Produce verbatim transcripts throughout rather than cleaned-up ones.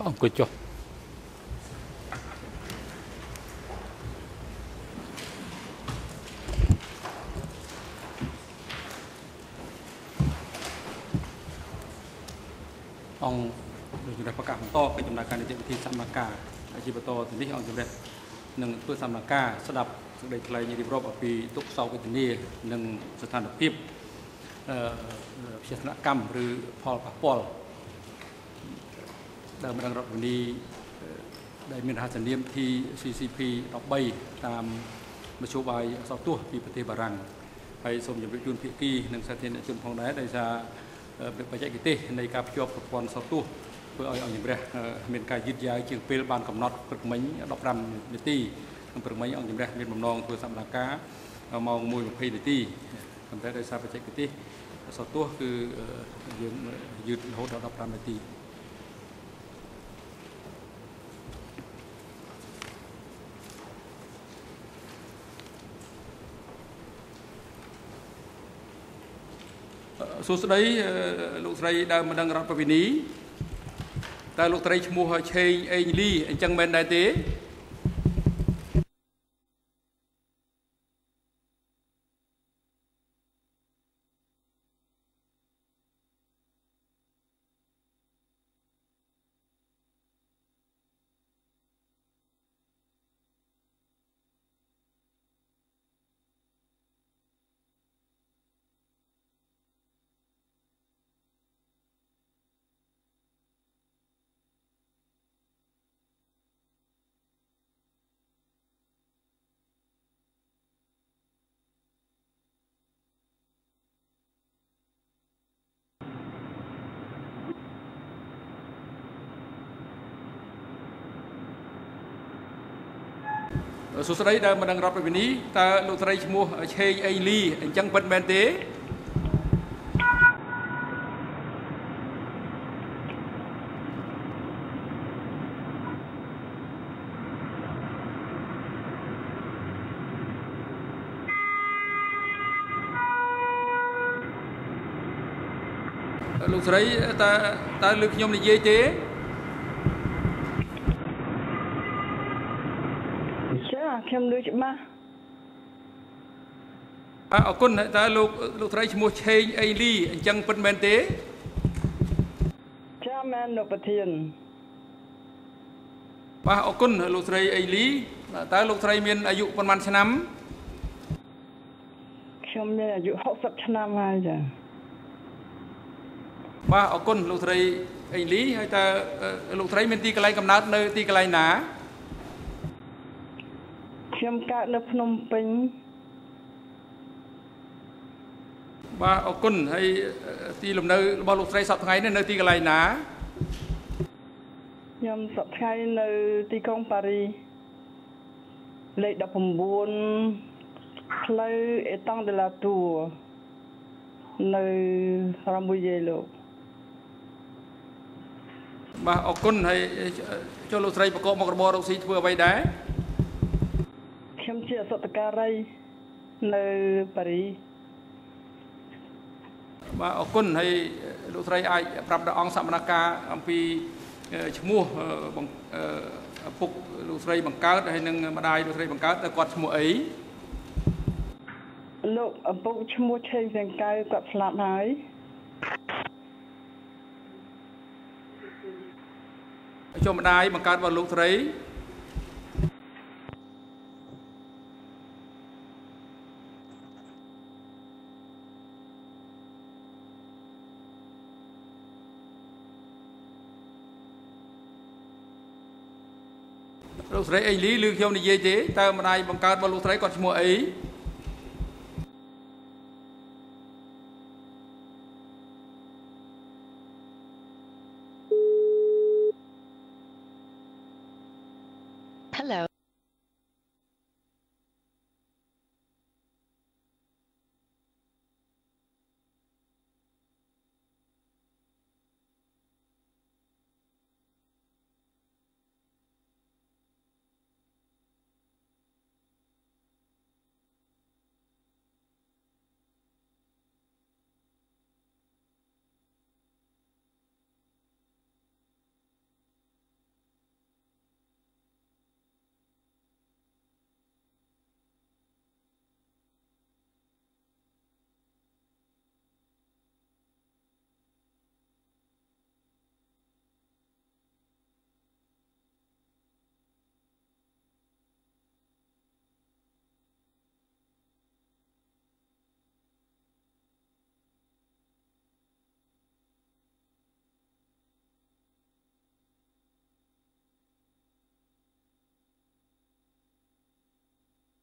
អង្គុយចុះអង្គដូចជាប្រកាសបន្តពីដំណើរការនីតិវិធីសកម្មការជាបន្តទៅនេះអង្គជំរះនឹងធ្វើសកម្មការស្ដាប់សេចក្តីថ្លែងរៀបរាប់អំពីទុកសោកវេទនានិងស្ថានភាពអឺវិជាស្នកម្មឬផលប៉ះពាល់ដែលម្ដងរដ្ឋវិនីដែលមានរហស្សនាម T C C P ដប់បីតាមមជ្ឈបាយអសរទស្សន៍ពីប្រទេសបារាំងហើយសូមជម្រាបជូនភាគីនិងសាធារណជនផងដែរដោយសារបច្ចេកទេសនៃការភ្ជាប់ប្រព័ន្ធអសរទស្សន៍ធ្វើឲ្យអង្គជំរះមានការយឺតយ៉ាវជាងពេលបានកំណត់ព្រឹកមិញដប់ប្រាំនាទីព្រឹកមិញអង្គជំរះមានបំណងធ្វើសកម្មភាពម៉ោងមួយម្ភៃនាទីប៉ុន្តែដោយសារបច្ចេកទេសអសរទស្សន៍គឺយើងយឺតរហូតដល់ដប់ប្រាំនាទីសួស្តីលោកស្រីដើមម្ដងរដ្ឋប្រវិនីតើលោកស្រីឈ្មោះឆេងអេងលីអញ្ចឹងមែនដែរទេសួស្តីដើមម្ដងរដ្ឋប្រវិនីតើលោកស្រីឈ្មោះឆេងអេងលីអញ្ចឹងពិតមែនទេលោកស្រីតើតើលើខ្ញុំនិយាយទេខ្ញុំលើច្បាស់អរគុណតើលោកលោកស្រីឈ្មោះឆេងអេងលីអញ្ចឹងពិតមែនទេចាមែនលោកប្រធានបាទអរគុណលោកស្រីអេងលីតើលោកស្រីមានអាយុប៉ុន្មានឆ្នាំខ្ញុំមានអាយុហកសិបឆ្នាំហើយចាបាទអរគុណលោកស្រីអេងលីហើយតើលោកស្រីមានទីកន្លែងកំណើតនៅទីកន្លែងណាខ្ញុំកើតនៅភ្នំពេញបាទអរគុណហើយទីលំនៅរបស់លោកស្រីសប្តាហ៍ថ្ងៃនេះនៅទីកន្លែងណាខ្ញុំសប្តាហ៍ថ្ងៃនៅទីក្រុងប៉ារីលេខដប់៩ផ្លូវអេតង់ដេឡាតួនៅរ៉ាំប៊ូយេលោកបាទអរគុណហើយចូលលោកស្រីប្រកបមុខរបររកស៊ីធ្វើអ្វីដែរខ្ញុំជាអសតការីនៅប៉ារីបាទអរគុណហើយលោកស្រីអាចប្រាប់ដល់អង្គសមនការអំពីឈ្មោះឪពុកលោកស្រីបង្កើតហើយនិងម្ដាយលោកស្រីបង្កើតតើគាត់ឈ្មោះអីលោកឪពុកឈ្មោះឆេងសង្កៅគាត់ស្លាប់ហើយចូលម្ដាយបង្កើតរបស់លោកស្រីលោកស្រីអេងលីឬខ្ញុំនិយាយទេតើម្ដាយបង្កើតរបស់លោកស្រីគាត់ឈ្មោះអី Hello.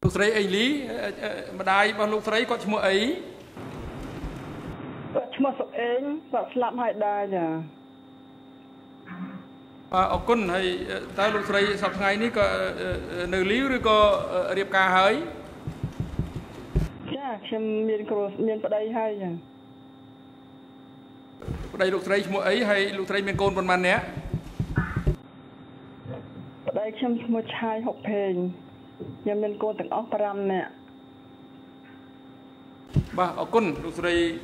lúc sấy ấy lý mà đai bao lúc sấy có chmua ấy chmua sọc ấy và slap hai đai nha ở quân hay ta lúc sấy sọc ngày ní có nơi lý rồi có riệp ca hơi dạ xem miền cross miền ở đây hay nha đây lúc sấy chmua ấy hay lúc sấy miền côn bồn man nhé đây xem chmua chai học phèn nhà miền côn từng óc pram nè bà ở quân lúc sấy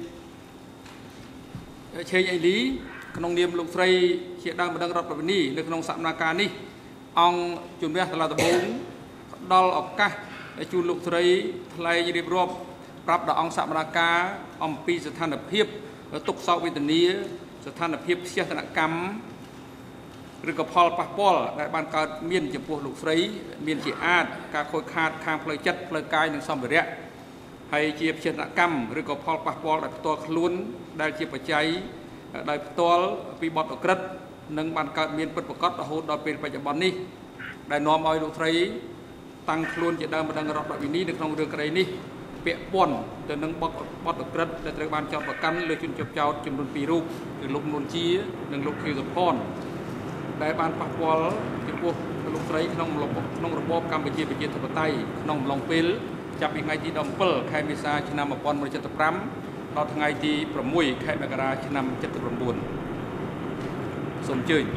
chơi ấy lý nông niệm lúc sấy chỉ đang mà đang rập vào ní nơi nông sạm naca ní ông chuẩn bị là tập bốn đo ở cả chu lúc sấy thay như điệp rộpรับដល់អង្គសមាកាអំពីស្ថានភាពទុកសោកវេទនាស្ថានភាពផ្ទះតនកម្មឬក៏ផលប៉ះពាល់ដែលបានកើតមានចំពោះលោកស្រីមានជាអាចការខូចខាតខាងផ្លូវចិត្តផ្លូវកាយនិងសម្ភារៈហើយជាផ្ទះតនកម្មឬក៏ផលប៉ះពាល់ដោយផ្ទាល់ខ្លួនដែលជាបច្ច័យដោយផ្ទាល់ពីបទអក្រិតនិងបានកើតមានពិតប្រាកដរហូតដល់ពេលបច្ចុប្បន្ននេះដែលនាំឲ្យលោកស្រីតាំងខ្លួនជាដើមម្ដងរដ្ឋវិនីនៅក្នុងរឿងក្តីនេះពាក់ព័ន្ធទៅនឹងបទបទអក្រិតដែលត្រូវបានចោទប្រកាន់លើជនជាប់ចោទចំនួនពីររូបគឺលោកនួនជានិងលោកខៀវសុផនដែលបានប៉ះពាល់ចំពោះលោកស្រីក្នុងក្នុងរបបកម្ពុជាប្រជាធិបតេយ្យក្នុងអំឡុងពេលចាប់ពីថ្ងៃទីដប់ប្រាំខែមេសាឆ្នាំmột nghìn chín trăm bảy mươi lămដល់ថ្ងៃទីsáuខែមករាឆ្នាំ七mươi chínសូមអញ្ជើញ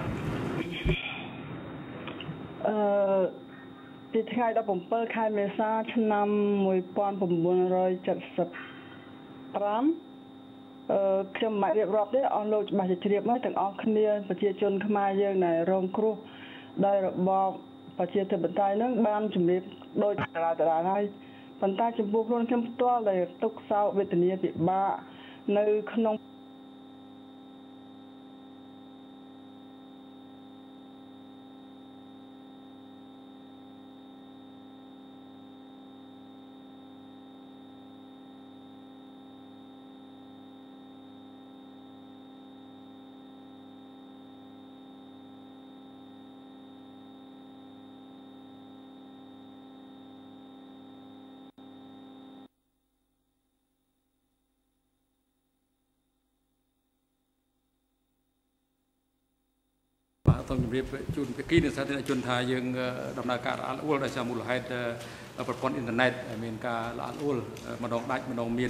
អឺពីថ្ងៃដប់ប្រាំbảyខែមេសាឆ្នាំmột nghìn chín trăm bảy mươi lămអឺខ្ញុំមករៀបរាប់ទេអស់លោកច្បាស់ជាជ្រាបមកទាំងអស់គ្នាប្រជាជនខ្មែរយើងដែលរងគ្រោះដោយរបបប្រជាធិបតេយ្យនឹងបានជំរាបដោយតារាតារាហើយប៉ុន្តែចំពោះខ្លួនខ្ញុំផ្ទាល់ដែលទុកសោកវេទនាពិបាកនៅក្នុងต้องជំរាបជូនភាគីនិងសាធារណជនថាយើងដំណើរការល្អអួលដោយសារមូលហេតុប្រព័ន្ធអ៊ីនធឺណិតមានការល្អអួលម្ដងដាច់ម្ដងមាន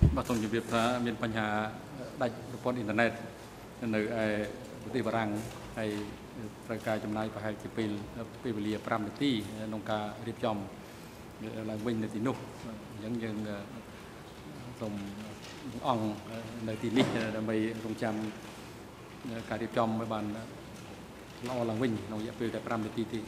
បាទសូមជម្រាបថាមានបញ្ហាដាច់ប្រព័ន្ធអ៊ីនធឺណិតនៅឯប្រទេសបារាំងហើយត្រូវការចំណាយប្រហែលជាពេលពេលវេលា5នាទីក្នុងការរៀបចំឡើងវិញនៅទីនោះអញ្ចឹងយើងសូមអង្គនៅទីនេះដើម្បីរងចាំការរៀបចំឲ្យបានល្អឡើងវិញក្នុងរយៈពេលតែ5នាទីទេ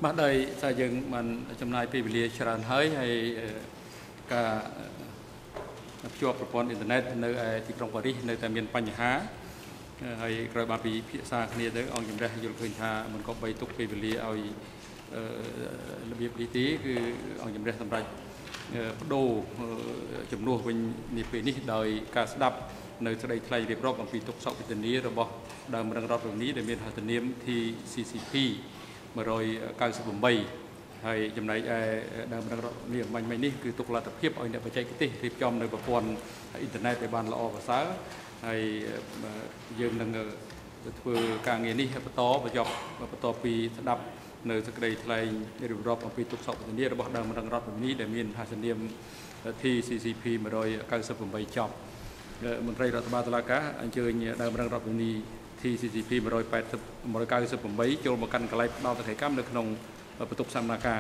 bắt đây xây dựng mình trong này về lìa tràn hơi hay cả chùa propon internet nơi thị trường Paris nơi tại miền Pành Há hay rồi bà bị phía xa kia đấy ông chúng ta dùng khơi tha mình có bay tục về lìa ao lập nghiệp lý tí cứ ông chúng taทำไรđồ chấm nuôi bên nhiệt về ní đời cả đập nơi sẽ đây thay việc rอบbằng phi tục sau cáiนี้rồi bỏ đời mình đang rอบตรงนี้để miền Hà Tây niệmที่ ซี ซี พี mà rồi cao số bảy hay trong này đang đang niệm mạnh mạnh ní cứ tục là tập hiệp ở nhà bạch chạy cái thì trong nơi bậc quan internet để bàn lọ và sáng hay dương đang vừa càng nghe ní hay bắt to và dọc và bắt to pi đập nơi sẽ đây thay để được rอบbằng phi tục sau cáiนี้rồi bỏ đời mình đang rอบตรงนี้để miền Hà Tây niệmที่ ซี ซี พี mà rồi cao số bảy chọn mình đây là ba tala cá anh chơi đời mình đang rอบตรงนี้ที่ ซี ซี พี มาโดยแปดมาโดยการสืบผมไว้โจมมากันกลายดาวตะไคร่ก้ามในขนมประตูสัมนาคา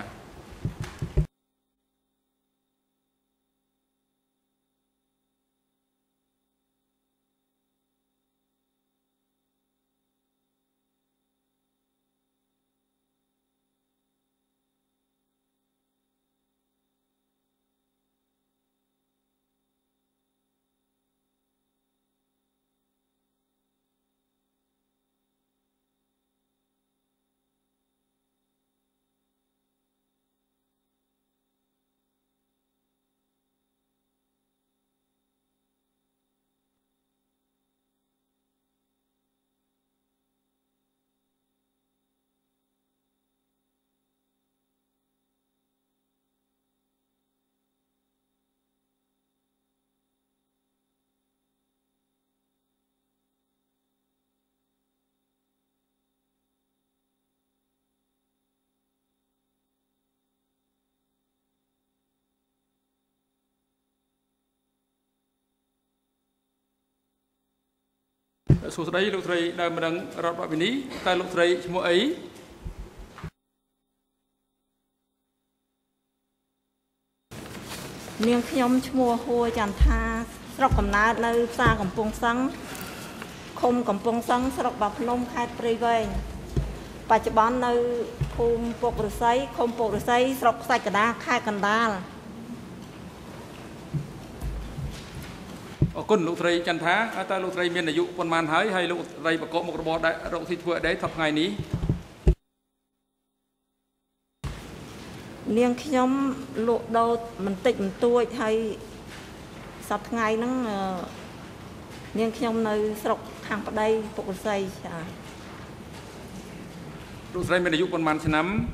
số đấy lúc đấy đang đang rập vào bên ní tại lúc đấy mua ấy niềng nhom mua hoa chăn tha sọc cầm ná nơi xa cầm pông sắng không cầm pông sắng sọc bạc nông khai prey về và cho bán nơi không bột rồi sấy không bột rồi sấy sọc sạch cả đá khai cần đá ở quân lúc đấy chăn thá ta lúc đấy miền đại dụ quân man hái hay lúc đấy bà có một robot đại rộng thịt vợ đấy thập ngày ní niềng nhom lộ đâu mình tịnh mình tuổi hay sắp ngày nắng niềng nhom nơi sọc hàng ở đây bột rồi sấy lúc đấy miền đại dụ quân man nắm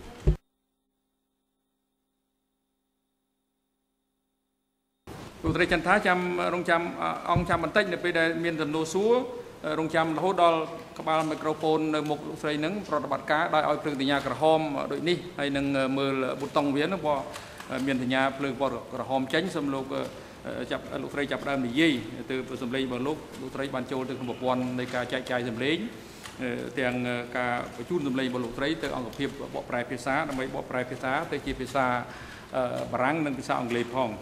lúc đấy chân thái chăm rong chăm ông chăm bắn tách này bây giờ miền tần đô súa rong chăm hốt đo các bạn microphone một lúc đấy nắng rồi bắt cá đại ở trường từ nhà cả hôm đội ní hay nâng mưa bút tông viễn nó bỏ miền từ nhà phơi bỏ cả hôm tránh xâm lúc chập lúc đấy chập đam gì từ xâm lấy bằng lúc lúc đấy ban châu từ một quanในการchạy chạy xâm lấy tiền cả chun xâm lấy bằng lúc đấy từ ông gặp hiệp bỏ prai phía xa làm mấy bỏ prai phía xa từ chi phía xa bảng nâng phía xa ông lấy phong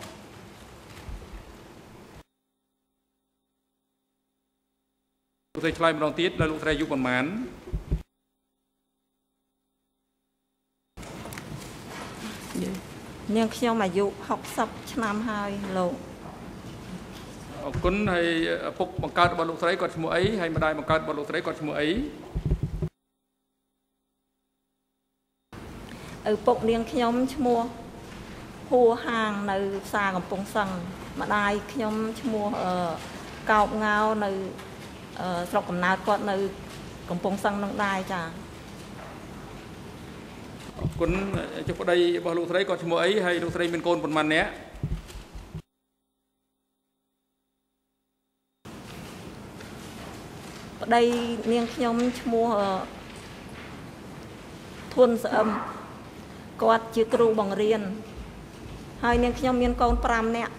lúc đấy thay một tiết là lúc đấy giúp còn mán niềng nhom mà dụ học sắp năm hai lộ quân hay phục bằng cao bằng lúc đấy còn mua ấy hay mà đai bằng cao bằng lúc đấy còn mua ấy ở phục niềng nhom mua hùa hàng nơi xa cầm pông săng mà đai nhom mua ở cao ngao nơi sọc cầm nát quạt nơi cầm pông săng nông đai chả quân chụp ở đây bao lúc đấy còn mua ấy hay lúc đấy mình côn một màn nhé ở đây niềng nhom mua thôn sợ âm quạt chữ kêu bằng riêng hai niềng nhom miên con pram nè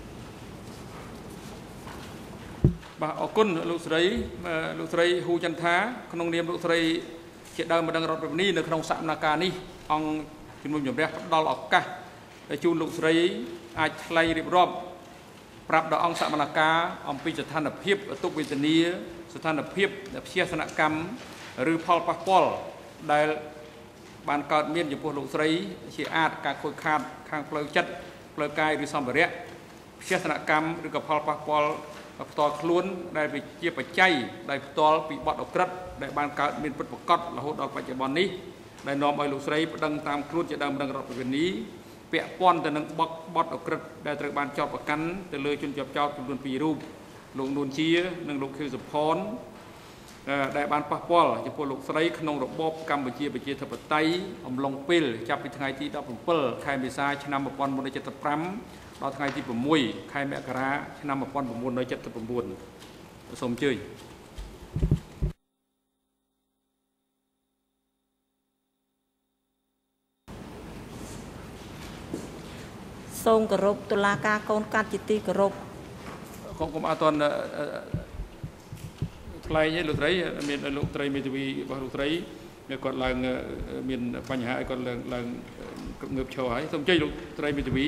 bà ở quân lúc đấy lúc đấy hu chân thá không niệm lúc đấy chuyện đời mà đang rọtแบบนี้ในក្នុងសកម្មភាពនេះអង្គជំនុំជម្រះផ្ដល់ឱកាសជូនលោកស្រីអាចថ្លែងរៀបរាប់ប្រាប់ដល់អង្គសកម្មភាពអំពីស្ថានភាពទុក្ខវេទនាស្ថានភាពព្យាសនកម្មឬផលប៉ះពាល់ដែល ban cao miênចំពោះលោកស្រីជាអាចការខូចខាតខាងផ្លូវចិត្តផ្លូវកាយឬសម្ភារៈវិជាសនកម្មឬក៏ផលប៉ះពាល់ផ្ទាល់ខ្លួនដែលជាបច្ច័យដែលផ្ទាល់ពីបទអក្រិតដែលបានកើតមានពិតប្រាកដរហូតដល់បច្ចុប្បន្ននេះដែលនាំឲ្យលោកស្រីប្តឹងតាមខ្លួនជាដើមដឹងរដ្ឋវិនីពាក់ព័ន្ធទៅនឹងបទបទអក្រិតដែលត្រូវបានចោទប្រកាន់ទៅលើជនជាប់ចោទចំនួនពីររូបលោកនួនជានិងលោកខៀវសុផនដែលបានប៉ះពាល់ចំពោះលោកស្រីក្នុងរបបកម្ពុជាប្រជាធិបតេយ្យអំឡុងពេលចាប់ពីថ្ងៃទីដប់ប្រាំbảyខែមេសាឆ្នាំmột nghìn chín trăm七mươi lămដល់ថ្ងៃទីsáuខែមករាឆ្នាំmột nghìn chín trăm七mươi chínសូមអញ្ជើញសូមគោរពតុលាការកូនកាត់ជាទីគោរពកុំកុំអត់ទាន់ថ្លែងឯលោកស្រីមានលោកស្រីមេធាវីរបស់លោកស្រីគាត់ឡើងមានបញ្ហាឲ្យគាត់ឡើងឡើងងើបឈរហើយសូមអញ្ជើញលោកស្រីមេធាវី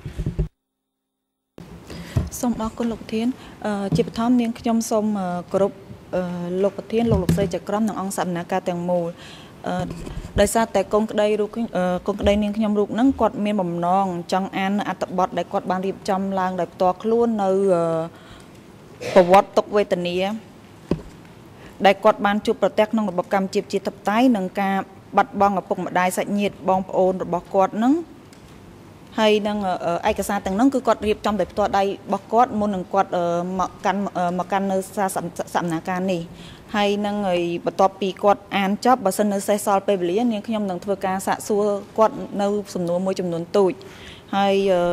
សូមអរគុណលោកប្រធានជាបឋមនាងខ្ញុំសូមគោរពលោកប្រធានលោកលោកស្រីចក្រមនិងអង្គសកម្មការទាំងមូលដោយសារតែកូនក្តីរូបកូនក្តីនាងខ្ញុំរូបហ្នឹងគាត់មានបំណងចង់អានអត្ថបទដែលគាត់បានរៀបចំឡើងដោយផ្ទាល់ខ្លួននៅប្រវត្តិទុក្ខវេទនាដែលគាត់បានជួបប្រទះក្នុងរបបកម្ពុជាប្រជាធិបតេយ្យនិងការបាត់បង់ឪពុកម្ដាយសាច់ញាតិបងប្អូនរបស់គាត់ហ្នឹងហើយនឹងឯកសារទាំងហ្នឹងគឺគាត់រៀបចំដោយផ្ទាល់ដៃរបស់គាត់មុននឹងគាត់មកកាន់មកកាន់នៅសាសនាការនេះហើយនឹងបន្ទាប់ពីគាត់អានចប់បើសិននៅសេសសល់ពេលវេលានាងខ្ញុំនឹងធ្វើការសាកសួរគាត់នៅសំណួរមួយចំនួនទូចហើយ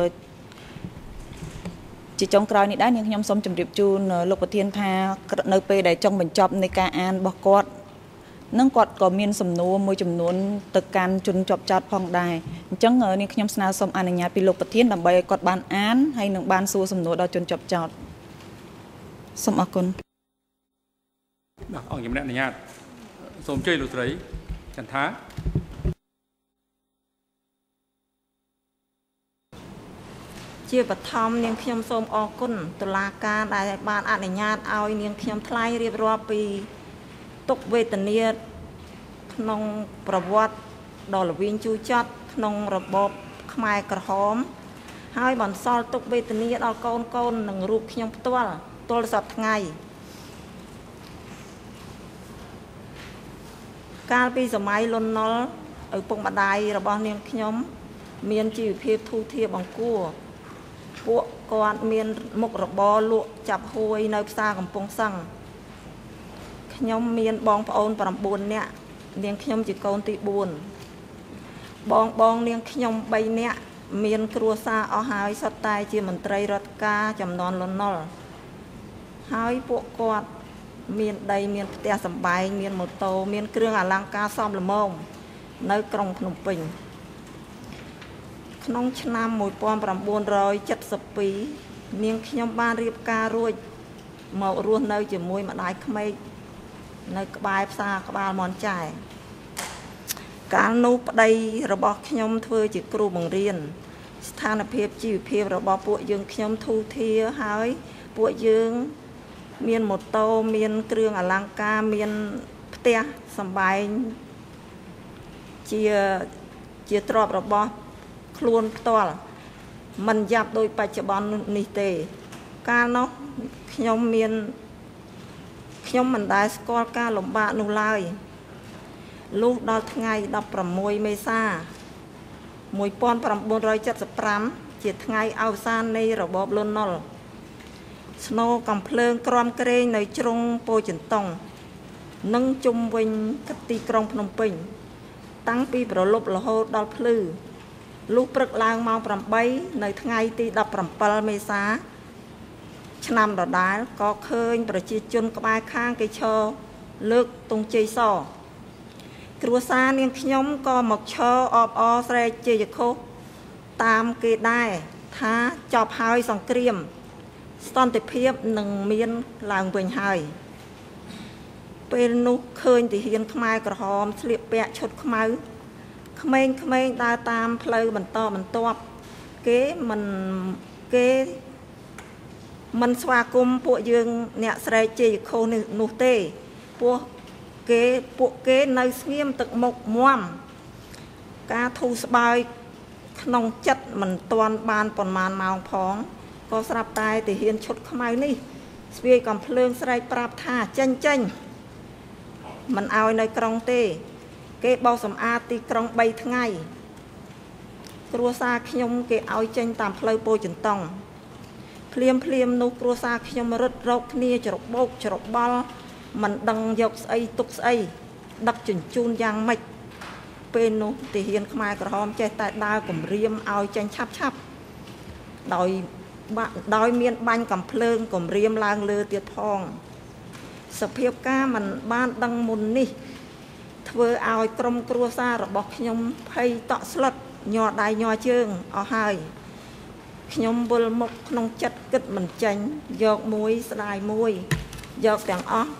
ជាចុងក្រោយនេះដែរនាងខ្ញុំសូមជម្រាបជូនលោកប្រធានថានៅពេលដែលចុងបញ្ចប់នៃការអានរបស់គាត់នឹងគាត់ក៏មានសំណួរមួយចំនួនទៅកាន់ជនជាប់ចោទផងដែរអញ្ចឹងនាងខ្ញុំស្នើសុំអនុញ្ញាតពីលោកប្រធានដើម្បីឲ្យគាត់បានអានហើយនឹងបានសួរសំណួរដល់ជនជាប់ចោទសូមអរគុណបាទអង្គជំនះអនុញ្ញាតសូមអញ្ជើញលោកស្រីចន្ទថាជាបឋមនាងខ្ញុំសូមអរគុណតុលាការដែលបានអនុញ្ញាតឲ្យនាងខ្ញុំថ្លែងរៀបរាប់ពីទុក្ខវេទនាក្នុងប្រវត្តិដ៏ល្វីងជូរចត់ក្នុងរបបខ្មែរក្រហមហើយបន្សល់ទុក្ខវេទនាដល់កូនកូននិងរូបខ្ញុំផ្ទាល់ទល់សពថ្ងៃកាលពីសម័យលន់នល់ឪពុកម្ដាយរបស់នាងខ្ញុំមានជីវភាពធូរធារបង្គួរពួកគាត់មានមុខរបរលក់ចាប់ហួយនៅផ្សារកំពង់សឹងខ្ញុំមានបងប្អូនប្រាំបួននាក់នាងខ្ញុំជាកូនទីបួនបងបងនាងខ្ញុំបីនាក់មានគ្រួសារអស់ហើយសុទ្ធតែជាមន្ត្រីរដ្ឋការចំនួនលន់នល់ហើយពួកគាត់មានដីមានផ្ទះសម្បែងមានម៉ូតូមានគ្រឿងអលង្ការសមល្មមនៅក្រុងភ្នំពេញក្នុងឆ្នាំmột nghìn chín trăm bảy mươi haiនាងខ្ញុំបានរៀបការរួចមករស់នៅជាមួយម្ដាយក្មេកនៅក្បែរផ្សារក្បាលមាន់ចែកាលនោះប្តីរបស់ខ្ញុំធ្វើជាគ្រូបង្រៀនស្ថានភាពជីវភាពរបស់ពួកយើងខ្ញុំធូរធារហើយពួកយើងមានម៉ូតូមានគ្រឿងអលង្ការមានផ្ទះសម្បែងជាជាទ្រព្យរបស់ខ្លួនផ្ទាល់មិនយ៉ាប់ដោយបច្ចុប្បន្ននេះទេកាលនោះខ្ញុំមានខ្ញុំមិនដែលស្គាល់ការលំបាកនោះឡើយលុះដល់ថ្ងៃដប់ប្រាំមួយមេសាmột nghìn chín trăm bảy mươi lămជាថ្ងៃអវសាននៃរបបលន់នល់ស្នូកំភ្លើងក្រំក្រែងនៅជ្រុងពោធិ៍ចិនតុងនិងជុំវិញទីក្រុងភ្នំពេញតាំងពីប្រលប់រហូតដល់ភ្លឺលុះព្រឹកឡើងម៉ោងប្រាំបីនៅថ្ងៃទីដប់ប្រាំbảyមេសាឆ្នាំដដែលក៏ឃើញប្រជាជនក្បែរខាងគេឈរលើកទង់ជ័យសគ្រួសារនាងខ្ញុំក៏មកឈរអបអរស្រែកជ័យខុសតាមគេដែរថាចប់ហើយសង្គ្រាមសន្តិភាពនឹងមានឡើងវិញហើយពេលនោះឃើញទាហានខ្មែរក្រហមស្លៀកពាក់ឈុតខ្មៅក្មេងៗដើរតាមផ្លូវបន្តបន្ទាប់គេមិនគេមិនស្វាគមន៍ពួកយើងអ្នកស្រែកជ័យខុសនោះទេពួកគេពួកគេនៅស្ងៀមទឹកមុខមាំការធូរស្បើយក្នុងចិត្តមិនទាន់បានប្រមាណម៉ោងផងក៏ស្រាប់តែទាហានឈុតខ្មៅនេះស្វាយកំភ្លើងស្រែកប្រាប់ថាចេញចេញមិនឲ្យនៅក្រុងទេគេបោសសម្អាតទីក្រុងបីថ្ងៃគ្រួសារខ្ញុំគេឲ្យចេញតាមផ្លូវពោធិ៍ចិនតុងភ្លាមភ្លាមនោះគ្រួសារខ្ញុំរត់រកគ្នាច្របោកច្របល់មិនដឹងយកស្អីទុកស្អីដឹកជញ្ជូនយ៉ាងម៉េចពេលនោះទាហានខ្មែរក្រហមចេះតែដើរគម្រាមឲ្យចេញឆាប់ឆាប់ដោយដោយមានបាញ់កំភ្លើងគម្រាមឡើងលើទៀតផងសភាពការមិនបានដឹងមុននេះធ្វើឲ្យក្រុមគ្រួសាររបស់ខ្ញុំភ័យតក់ស្លុតញ័រដៃញ័រជើងអស់ហើយខ្ញុំវិលមុខក្នុងចិត្តគិតមិនចេញយកមួយស្ដាយមួយយកទាំងអស់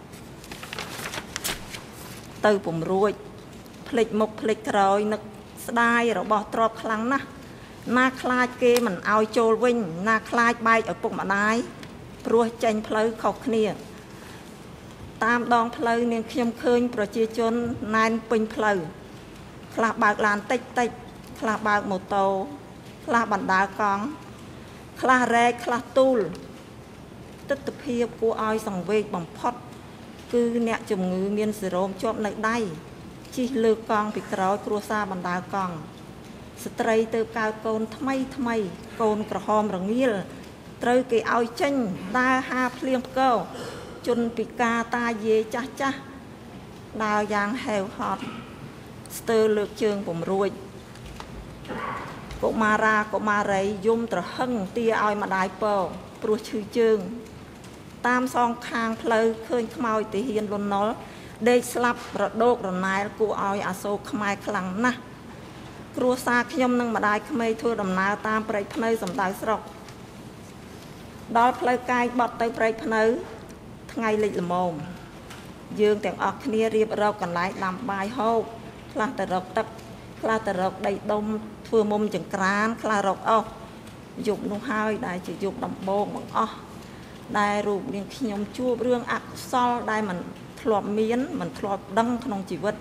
ទៅពំរួចភ្លេចមុខភ្លេចក្រោយនឹកស្ដាយរបស់ទ្រពខ្លាំងណាស់ណាខ្លាចគេមិនឲ្យចូលវិញណាខ្លាចបែកឪពុកម្ដាយព្រោះចេញផ្លូវខុសគ្នាតាមដងផ្លូវនាងខ្ញុំឃើញប្រជាជនណែនពេញផ្លូវខ្លះបើកឡានតិចតិចខ្លះបើកម៉ូតូខ្លះបណ្ដាលកង់ខ្លះរែកខ្លះទូលទិដ្ឋភាពគួរឲ្យសង្វេគបំផុតគឺអ្នកជំងឺមានសេរ៉ូមជាប់នៅដៃជិះលើកង់ពីក្រោយគ្រួសារបណ្ដាលកង់ស្ត្រីទៅកើតកូនថ្មីថ្មីកូនក្រហមរងាលត្រូវគេឲ្យចេញដើរហាភ្លៀងផ្គរជនពិការតាយាយចាស់ចាស់ដើរយ៉ាងហេវហត់ស្ទើរលើកជើងពំរួចកុមារាកុមារីយំត្រហឹងទាឲ្យម្ដាយពរព្រោះឈឺជើងតាមសងខាងផ្លូវឃើញខ្មោចទាហានលន់ណុលដេកស្លាប់រដោករណែលគួរឲ្យអាសូរខ្មែរខ្លាំងណាស់គ្រួសារខ្ញុំនិងម្ដាយក្មេកធ្វើដំណើរតាមព្រែកភ្នៅសំដៅស្រុកដល់ផ្លូវកាយបត់ទៅព្រែកភ្នៅថ្ងៃលិចល្មមយើងទាំងអស់គ្នារៀបរកកន្លែងដាំបាយហូបខ្លះទៅរកទឹកខ្លះទៅរកដីដុំធ្វើមុំចង្ក្រានខ្លះរកអស់យប់នោះហើយដែលជាយប់ដំបូងបង្អស់ដែលរូបនាងខ្ញុំជួបរឿងអកុសលដែលមិនធ្លាប់មានមិនធ្លាប់ដឹងក្នុងជីវិត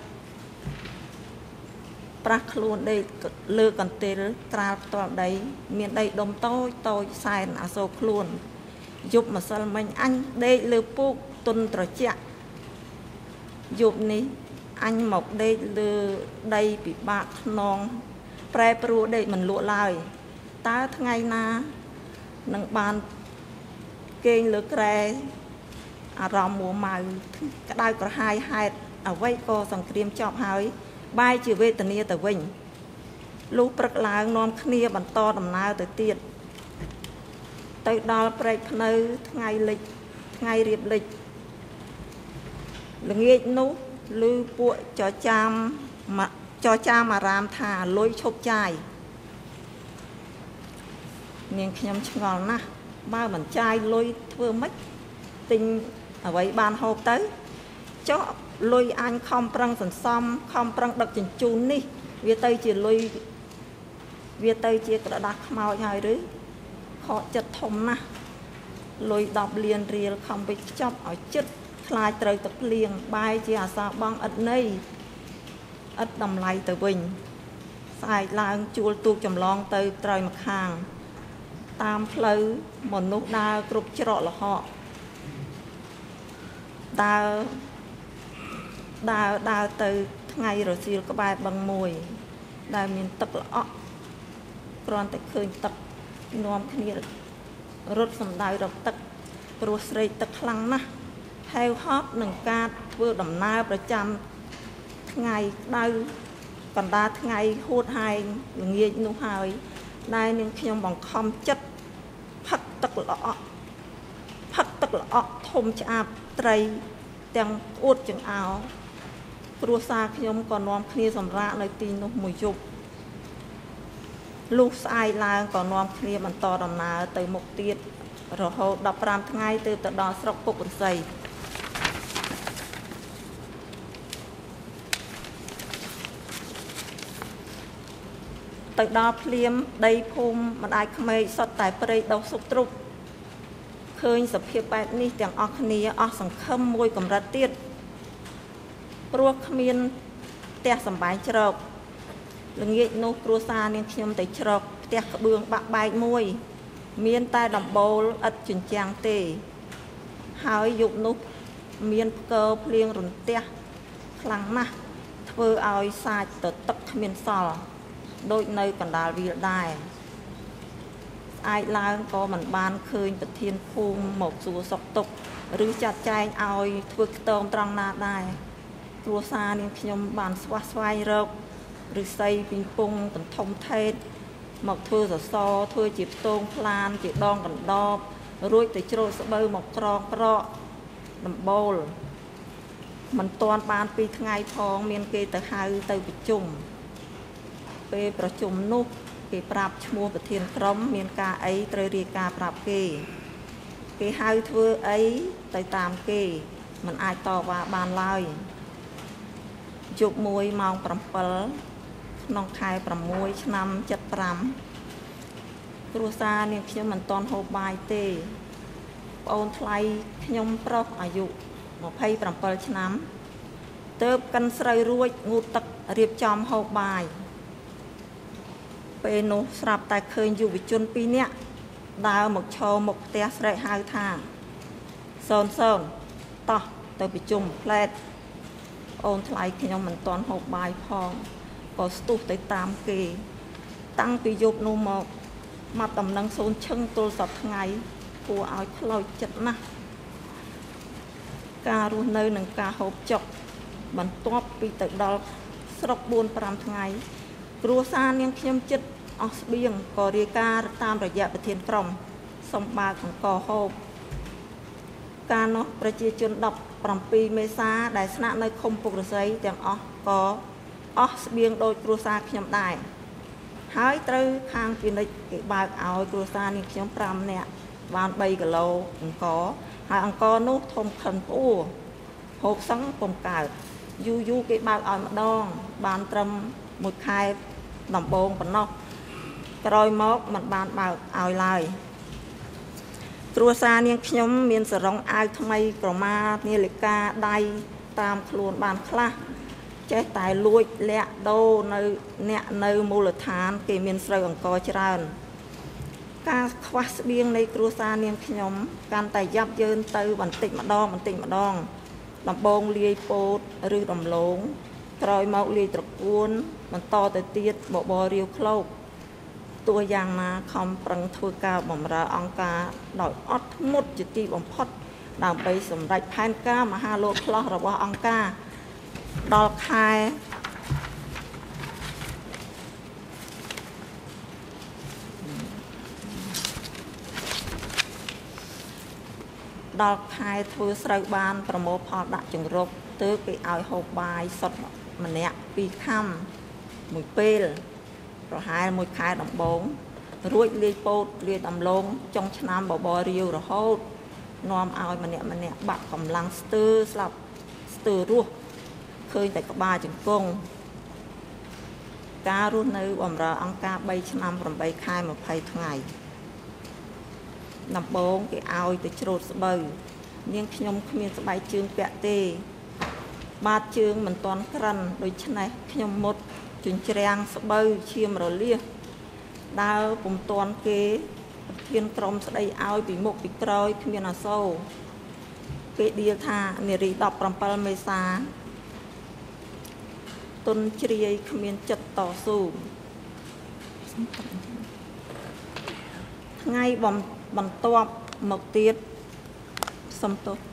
ប្រាស់ខ្លួនដេកលើកន្ទេលក្រាលផ្ទាល់ដីមានដីដុំតូចតូចសែនអាសូរខ្លួនយប់ម្សិលមិញអញដេកលើពូកទុនត្រជាក់យប់នេះអញមកដេកលើដីពិបាកខ្នងប្រែប្រួលដេកមិនលក់ឡើយតើថ្ងៃណានឹងបានគេងលើក្រែអារម្មណ៍មួម៉ៅក្តៅក្រហាយហេតុអ្វីក៏សង្គ្រាមចប់ហើយបែរជាវេទនាទៅវិញលុះព្រឹកឡើងនាំគ្នាបន្តដំណើរទៅទៀតទៅដល់ព្រែកភ្នៅថ្ងៃលិចថ្ងៃរៀបលិចល្ងាចនោះឮពួកចចាមចចាមអារាមថាលុយឈប់ចាយនាងខ្ញុំឆ្ងល់ណាស់បើមិនចាយលុយធ្វើម៉េចទិញអ្វីបានហូបទៅចុះលុយអញខំប្រឹងសន្សំខំប្រឹងដឹកជញ្ជូននេះវាទៅជាលុយវាទៅជាក្រដាស់ខ្មោចហើយឬខកចិត្តធំណាស់លុយដប់លានរៀលខំវិចខ្ចប់ឲ្យចិត្តខ្លាចត្រូវទឹកភ្លៀងបែរជាអាសាបងឥតន័យឥតតម្លៃទៅវិញស្អែកឡើងជួលទូកចម្លងទៅត្រើយម្ខាងតាមផ្លូវមនុស្សដើរគ្រប់ច្រកលហកដើរដើរដើរទៅថ្ងៃរសៀលក្បែរបឹងមួយដែលមានទឹកល្អក់គ្រាន់តែឃើញទឹកនាំគ្នារត់សំដៅរកទឹកព្រោះស្រេកទឹកខ្លាំងណាស់ហេវហត់នឹងការធ្វើដំណើរប្រចាំថ្ងៃក្តៅកណ្ដាលថ្ងៃហួតហែងល្ងាចនោះហើយដែលនាងខ្ញុំបង្ខំចិត្តផឹកទឹកល្អក់ផឹកទឹកល្អក់ធំឆ្អាបត្រីទាំងអួតចង្អោគ្រួសារខ្ញុំក៏នាំគ្នាសម្រាកនៅទីនោះមួយយប់លុះស្អែកឡើងក៏នាំគ្នាបន្តដំណើរទៅមុខទៀតរហូតដប់ប្រាំថ្ងៃទើបទៅដល់ស្រុកពុករស័យទៅដល់ភ្លាមដីភូមិម្ដាយក្មេកសុទ្ធតែព្រៃដុះសុកទ្រុបឃើញសភាពបែបនេះទាំងអស់គ្នាអស់សង្ឃឹមមួយកម្រិតទៀតព្រោះគ្មានផ្ទះសម្បែងជ្រកល្ងាចនោះគ្រួសារនាងខ្ញុំទៅច្រកផ្ទះក្បឿងបាក់បែកមួយមានតែដំបូលឥតជញ្ជាំងទេហើយយប់នោះមានផ្គរភ្លៀងរន្ទះខ្លាំងណាស់ធ្វើឲ្យសាច់ទៅទឹកគ្មានសល់ដូចនៅកណ្ដាលវាលដែរស្អែកឡើងក៏មិនបានឃើញប្រធានភូមិមកសួរសុខទុក្ខឬចាត់ចែងឲ្យធ្វើខ្ទមត្រង់ណាដែរគ្រួសារនាងខ្ញុំបានស្វះស្វែងរកឫស្សីពីពងទន្ធំថេតមកធ្វើសសរធ្វើជាផ្ទងផ្លានជាដងកណ្ដបរួចទៅច្រូតស្បូវមកក្រងប្រក់ដំបូលមិនទាន់បានពីថ្ងៃផងមានគេទៅហៅទៅប្រជុំពេលប្រជុំនោះគេប្រាប់ឈ្មោះប្រធានក្រុមមានការអីត្រូវរាយការណ៍ប្រាប់គេគេហៅធ្វើអីទៅតាមគេមិនអាចតវ៉ាបានឡើយយប់មួយម៉ោង7ក្នុងខែ6ឆ្នាំ75គ្រួសារនាងខ្ញុំមិនទាន់ហូបបាយទេប្អូនថ្លៃខ្ញុំប្រុសអាយុ27ឆ្នាំទើបកិនស្រូវរួចងូតទឹករៀបចំហូបបាយពេលនោះស្រាប់តែឃើញយុវជនពីរនាក់ដើរមកឈរមុខផ្ទះស្រែកហៅថាសូនសូនតោះទៅប្រជុំផ្លែតអូនថ្លៃខ្ញុំមិនទាន់ហូបបាយផងក៏ស្ទុះទៅតាមគេតាំងពីយប់នោះមកមកដំណឹងសូនឈឹងទល់សប្តាហ៍ថ្ងៃគួរឲ្យខ្លោចចិត្តណាស់ការរស់នៅនឹងការហូបចុកបន្ទាប់ពីទៅដល់ស្រុកbốn5ថ្ងៃគ្រួសារនាងខ្ញុំចិត្តអស់ស្បៀងក៏រាយការណ៍តាមរយៈប្រធានក្រុមសំបើកអង្គហូបការនោះប្រជាជន17មេសាដែលស្នាក់នៅឃុំពុករស័យទាំងអស់ក៏អស់ស្បៀងដោយគ្រួសារខ្ញុំដែរហើយត្រូវខាងពាណិជ្ជគេបើកឲ្យគ្រួសារនាងខ្ញុំ5នាក់បាន3គីឡូអង្គហើយអង្គនោះធំខិនផ្អួរហូបសឹងពុំកើតយូរយូរគេបើកឲ្យម្ដងបានត្រឹមមួយខែដំបូងប៉ុណ្ណោះក្រោយមកមិនបានបើកឲ្យឡើយគ្រួសារនាងខ្ញុំមានសរងអាវថ្មីក្រមានាឡិកាដៃតាមខ្លួនបានខ្លះចេះតែលួចលាក់ដូរនៅអ្នកនៅមូលដ្ឋានគេមានស្រូវអង្គច្រើនការខ្វះស្បៀងនៃគ្រួសារនាងខ្ញុំកាន់តែយ៉ាប់យ៉ឺនទៅបន្តិចម្ដងបន្តិចម្ដងដំបងលាយពោតឬដំឡូងក្រោយមកលាយត្រកួនបន្តទៅទៀតបបររាវឃ្លោកទោះយ៉ាងណាខំប្រឹងធ្វើការបម្រើអង្គការដោយអត់ធ្មត់ជាទីបំផុតដើម្បីសម្រេចផែនការមហាលោតផ្លោះរបស់អង្គការដល់ខែដល់ខែធ្វើស្រូវបានប្រមូលផលដាក់ចង្រុកទើបគេឲ្យហូបបាយសុទ្ធម្នាក់ពីរខាំមួយពេលប្រហែលមួយខែដំបូងរួចលាយពោតលាយដំឡូងចុងឆ្នាំបបររាវរហូតនាំឲ្យម្នាក់ម្នាក់បាក់កម្លាំងស្ទើរស្លាប់ស្ទើររស់ឃើញតែក្បាលជង្គង់ការរស់នៅបម្រើអង្គការ3ឆ្នាំ8ខែ20ថ្ងៃដំបូងគេឲ្យទៅច្រូតស្បូវនាងខ្ញុំគ្មានស្បែកជើងពាក់ទេបាតជើងមិនទាន់ក្រិនដូច្នេះខ្ញុំមុតជញ្ជ្រាំងស្បូវឈាមរលាសដើរពុំទាន់គេប្រធានក្រុមស្ដីឲ្យពីមុខពីក្រោយគ្មានអាសូរគេដៀលថានារី17មេសាទុនជ្រាយគ្មានចិត្តតស៊ូថ្ងៃបំបន្ទាប់មកទៀតសំទោស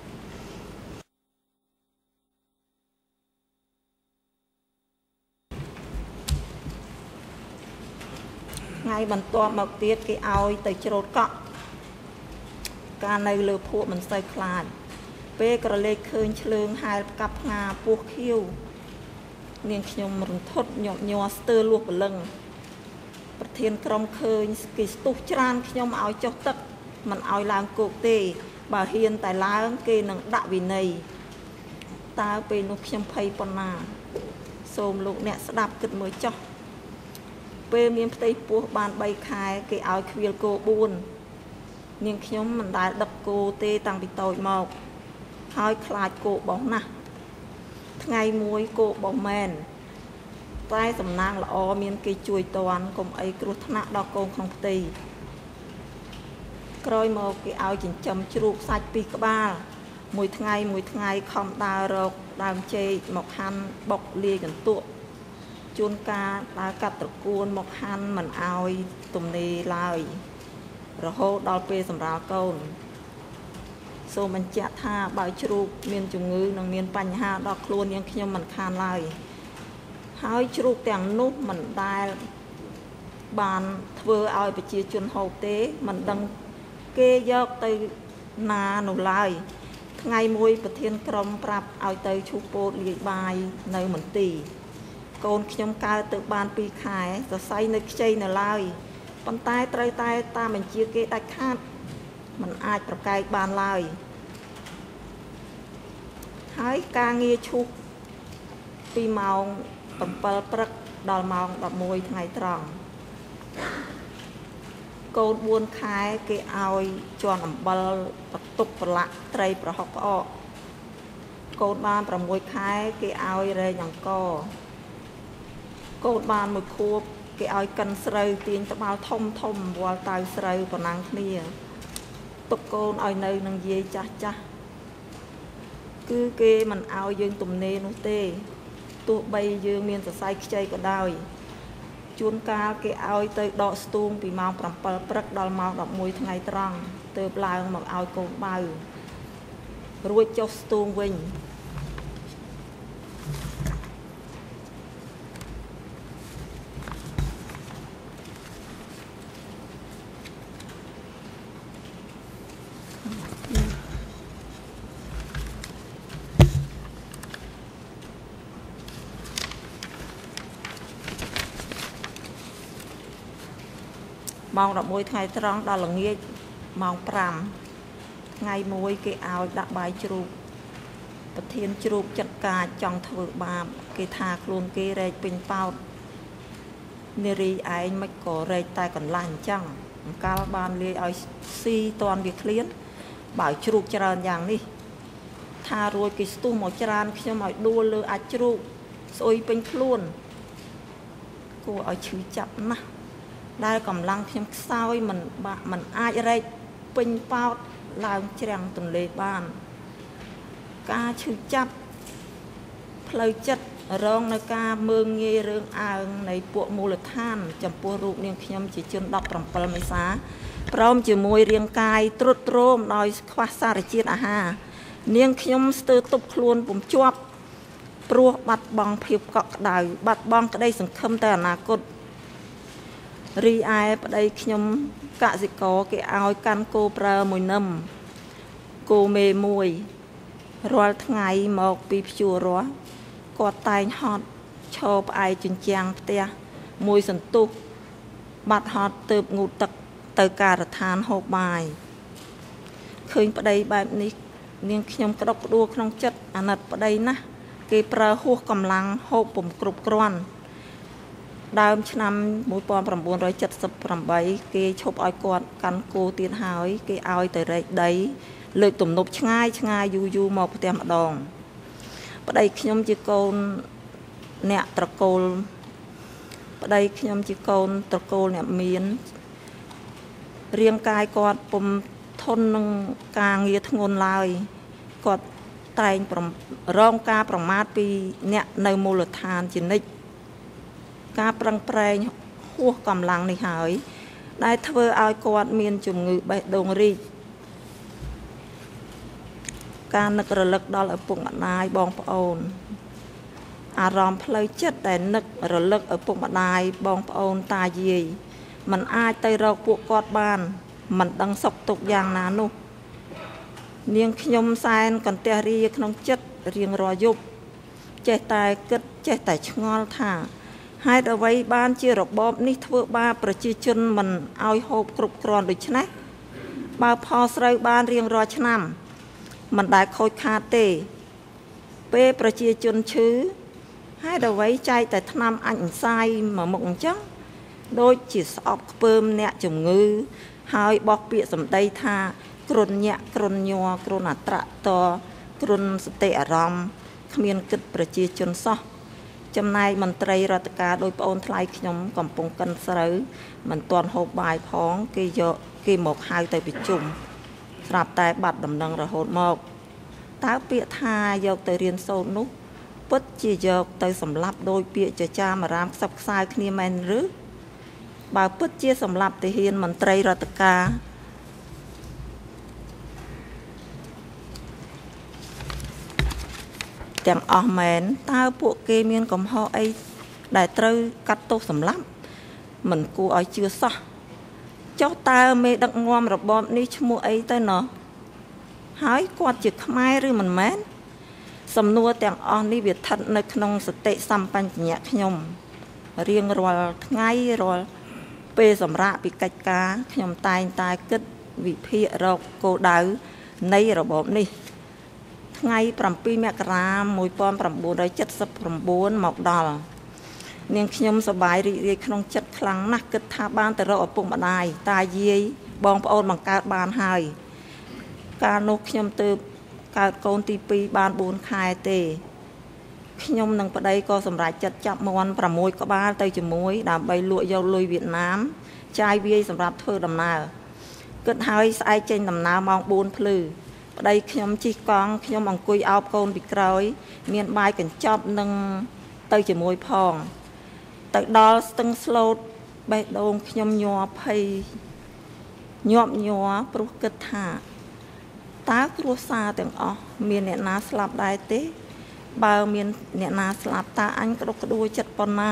ថ្ងៃបន្ទាប់មកទៀតគេឲ្យទៅច្រូតកក់ការនៅលើភក់មិនសូវខ្លាចពេលក្រឡេកឃើញឆ្លើងហែលផ្កាប់ផ្ងាពោះខៀវនាងខ្ញុំរន្ធត់ញាប់ញ័រស្ទើរលួសព្រលឹងប្រធានក្រុមឃើញគេស្ទុះច្រានខ្ញុំឲ្យចុះទឹកមិនឲ្យឡើងគោកទេបើហ៊ានតែឡើងគេនឹងដាក់វិន័យតើពេលនោះខ្ញុំភ័យប៉ុណ្ណាសូមលោកអ្នកស្ដាប់គិតមើលចុះពេលមានផ្ទៃពោះបាន3ខែគេឲ្យខ្វៀលគោ4នាងខ្ញុំមិនដែលដឹកគោទេតាំងពីតូចមកហើយខ្លាចគោបោះណាស់ថ្ងៃមួយគោបោះមែនតែសំណាងល្អមានគេជួយតន់កុំអីគ្រោះថ្នាក់ដល់កូនក្នុងផ្ទៃក្រោយមកគេឲ្យចិញ្ចឹមជ្រូកសាច់ពីរក្បាលមួយថ្ងៃមួយថ្ងៃខំដើររកដើមចេកមកហាន់បុកលាយកន្ទក់ជួនកាលដើរកាត់ត្រកួនមកហាន់មិនឲ្យទំនេរឡើយរហូតដល់ពេលសម្រាលកូនសូមបញ្ជាក់ថាបើជ្រូកមានជំងឺនិងមានបញ្ហាដល់ខ្លួននាងខ្ញុំមិនខានឡើយហើយជ្រូកទាំងនោះមិនដែលបានធ្វើឲ្យប្រជាជនហូបទេមិនដឹងគេយកទៅណានោះឡើយថ្ងៃមួយប្រធានក្រុមប្រាប់ឲ្យទៅឈូសពោតលាយបាយនៅមន្ទីរកូនខ្ញុំកើតទៅបានពីរខែសរសៃនៅខ្ចីនៅឡើយប៉ុន្តែត្រូវតែតាមបញ្ជាគេដាច់ខាតមិនអាចប្រកែកបានឡើយហើយការងារឈូសពីម៉ោងbảyព្រឹកដល់ម៉ោងដប់មួយថ្ងៃត្រង់កូនបួនខែគេឲ្យជន់អំបិលបន្ទុកប្រឡាក់ត្រីប្រហុកផ្អកកូនបានប្រាំមួយខែគេឲ្យរែងអង្គកូនបានមួយខួបគេឲ្យកិនស្រូវទាញត្បាល់ធំធំវល់តៅស្រូវប្រណាំងគ្នាទុកកូនឲ្យនៅនឹងយាយចាស់ចាស់គឺគេមិនឲ្យយើងទំនេរនោះទេទោះបីយើងមានសរសៃខ្ចីក៏ដោយជួនកាលគេឲ្យទៅដកស្ទូងពីម៉ោងbảyព្រឹកដល់ម៉ោងដប់មួយថ្ងៃត្រង់ទើបឡើងមកឲ្យកូនបៅរួចចុះស្ទូងវិញម៉ោងដប់មួយថ្ងៃត្រង់ដល់ល្ងាចម៉ោងប្រាំថ្ងៃមួយគេឲ្យដាក់បាយជ្រូកប្រធានជ្រូកចាត់ការចង់ធ្វើបាបគេថាខ្លួនគេរែកពេញប៉ោតនារីឯងមិនក៏រែកតែកន្លះអញ្ចឹងអង្កលបានលាយឲ្យស៊ីតន់វាឃ្លានបើជ្រូកច្រើនយ៉ាងនេះថារួចគេស្ទុះមកច្រើនខ្ញុំឲ្យដួលលើអាចជ្រូកស្អុយពេញខ្លួនគួរឲ្យឈឺចាប់ណាស់ដែលកម្លាំងខ្ញុំខ្សោយមិនបាក់មិនអាចរែកពេញប៉ោតឡើងច្រាំងទន្លេបានការឈឺចាប់ផ្លូវចិត្តរងនៅការមើងងាយរឿងអើងនៃពួកមូលដ្ឋានចំពោះរូបនាងខ្ញុំជាជនដប់ប្រាំមេសាព្រមជាមួយរាងកាយទ្រុឌទ្រោមដោយខ្វះសារជាតិអាហារនាងខ្ញុំស្ទើរទប់ខ្លួនពុំជាប់ព្រោះបាត់បង់ភាពកក់ក្ដៅបាត់បង់ក្តីសង្ឃឹមទៅអនាគតរីឯប្តីខ្ញុំកសិករគេឲ្យកាន់គោប្រើមួយនឹមគោមេមួយរាល់ថ្ងៃមកពីភ្ជួររាស់គាត់តែងហត់ឈរផ្អែកជញ្ជាំងផ្ទះមួយសន្ទុះបាត់ហត់ទៅងូតទឹកទៅការដ្ឋានហូបបាយឃើញប្តីបែបនេះនាងខ្ញុំក្តុកក្តួលក្នុងចិត្តអាណិតប្តីណាស់គេប្រើហួសកម្លាំងហូបពុំគ្រប់គ្រាន់ដើមឆ្នាំmột nghìn chín trăm bảy mươi támគេឈប់ឲ្យគាត់កាន់គោទៀតហើយគេឲ្យទៅរែកដីលើកទំនប់ឆ្ងាយឆ្ងាយយូរយូរមកផ្ទះម្ដងប្តីខ្ញុំជាកូនអ្នកត្រកូលប្តីខ្ញុំជាកូនត្រកូលអ្នកមានរាងកាយគាត់ពុំធន់នឹងការងារធ្ងន់ឡើយគាត់តែងរងការប្រមាថពីអ្នកនៅមូលដ្ឋានជានិច្ចការប្រឹងប្រែងហួសកម្លាំងនេះហើយដែលធ្វើឲ្យគាត់មានជំងឺបេះដូងរីកការនឹករលឹកដល់ឪពុកម្ដាយបងប្អូនអារម្មណ៍ផ្លូវចិត្តដែលនឹករលឹកឪពុកម្ដាយបងប្អូនតាយាយมันអាចទៅរកពួកគាត់បានมันដឹងសុខទុក្ខយ៉ាងណានោះនាងខ្ញុំសែនកន្ទះរាក្នុងចិត្តរៀងរាល់យប់ចេះតែគិតចេះតែឆ្ងល់ថាហេតុអ្វីបានជារបបនេះធ្វើបាបប្រជាជនមិនឲ្យហូបគ្រប់គ្រាន់ដូច្នេះបើផលស្រូវបានរៀងរាល់ឆ្នាំមិនដែលខូចខាតទេពេលប្រជាជនឈឺហេតុអ្វីចែកតែថ្នាំអញអន្សាយមកមុខអញ្ចឹងដូចជាស្អប់ខ្ពើមអ្នកជំងឺហើយបោះពាក្យសម្ដីថាគ្រុនញាក់គ្រុនញ័រគ្រុនអត្រតគ្រុនសតិអារម្មណ៍គ្មានគិតប្រជាជនសោះចំណែកមន្ត្រីរដ្ឋការដោយប្អូនថ្លៃខ្ញុំកំពុងកិនស្រូវមិនទាន់ហូបបាយផងគេយកគេមកហៅទៅប្រជុំស្រាប់តែបាត់ដំណឹងរហូតមកតើពាក្យថាយកទៅរៀនសូត្រនោះពិតជាយកទៅសម្លាប់ដោយពាក្យចចាមអារាមខ្សឹបខ្សៅគ្នាមែនឬបើពិតជាសម្លាប់ទាហានមន្ត្រីរដ្ឋការទាំងអស់មែនតើពួកគេមានកំហុសអីដែលត្រូវកាត់ទោសសម្លាប់មិនគួរឲ្យជឿសោះចុះតើមេដឹកនាំរបបនេះឈ្មោះអីទៅណោះហើយគាត់ជាខ្មែរឬមិនមែនសំណួរទាំងអស់នេះវាស្ថិតនៅក្នុងសតិសម្បញ្ញៈខ្ញុំរៀងរាល់ថ្ងៃរាល់ពេលសម្រាប់ពីកិច្ចការខ្ញុំតែងតែគិតវិភាគរកគោលដៅនៃរបបនេះថ្ងៃប្រាំពីរមករា១៩៧៩មកដល់នាងខ្ញុំសប្បាយរីករាយក្នុងចិត្តខ្លាំងណាស់គិតថាបានទៅរកឪពុកម្ដាយតាយាយបងប្អូនបង្កើតបានហើយកាលនោះខ្ញុំទើបកើតកូនទីពីរបានបួនខែទេខ្ញុំនិងប្តីក៏សម្រេចចិត្តចាប់មាន់ប្រាំមួយក្បាលទៅជាមួយដើម្បីលក់យកលុយវៀតណាមចាយវាយសម្រាប់ធ្វើដំណើរគិតហើយស្អែកចេញដំណើរម៉ោងបួនភ្លឺប្តីខ្ញុំជិះកង់ខ្ញុំអង្គុយអោបកូនពីក្រោយមានបាយកញ្ចប់នឹងទៅជាមួយផងទៅដល់ស្ទឹងស្លូតបេះដូងខ្ញុំញ័រភ័យញាប់ញ័រព្រោះគិតថាតើគ្រួសារទាំងអស់មានអ្នកណាស្លាប់ដែរទេបើមានអ្នកណាស្លាប់តើអញក្តុកក្តួលចិត្តប៉ុណ្ណា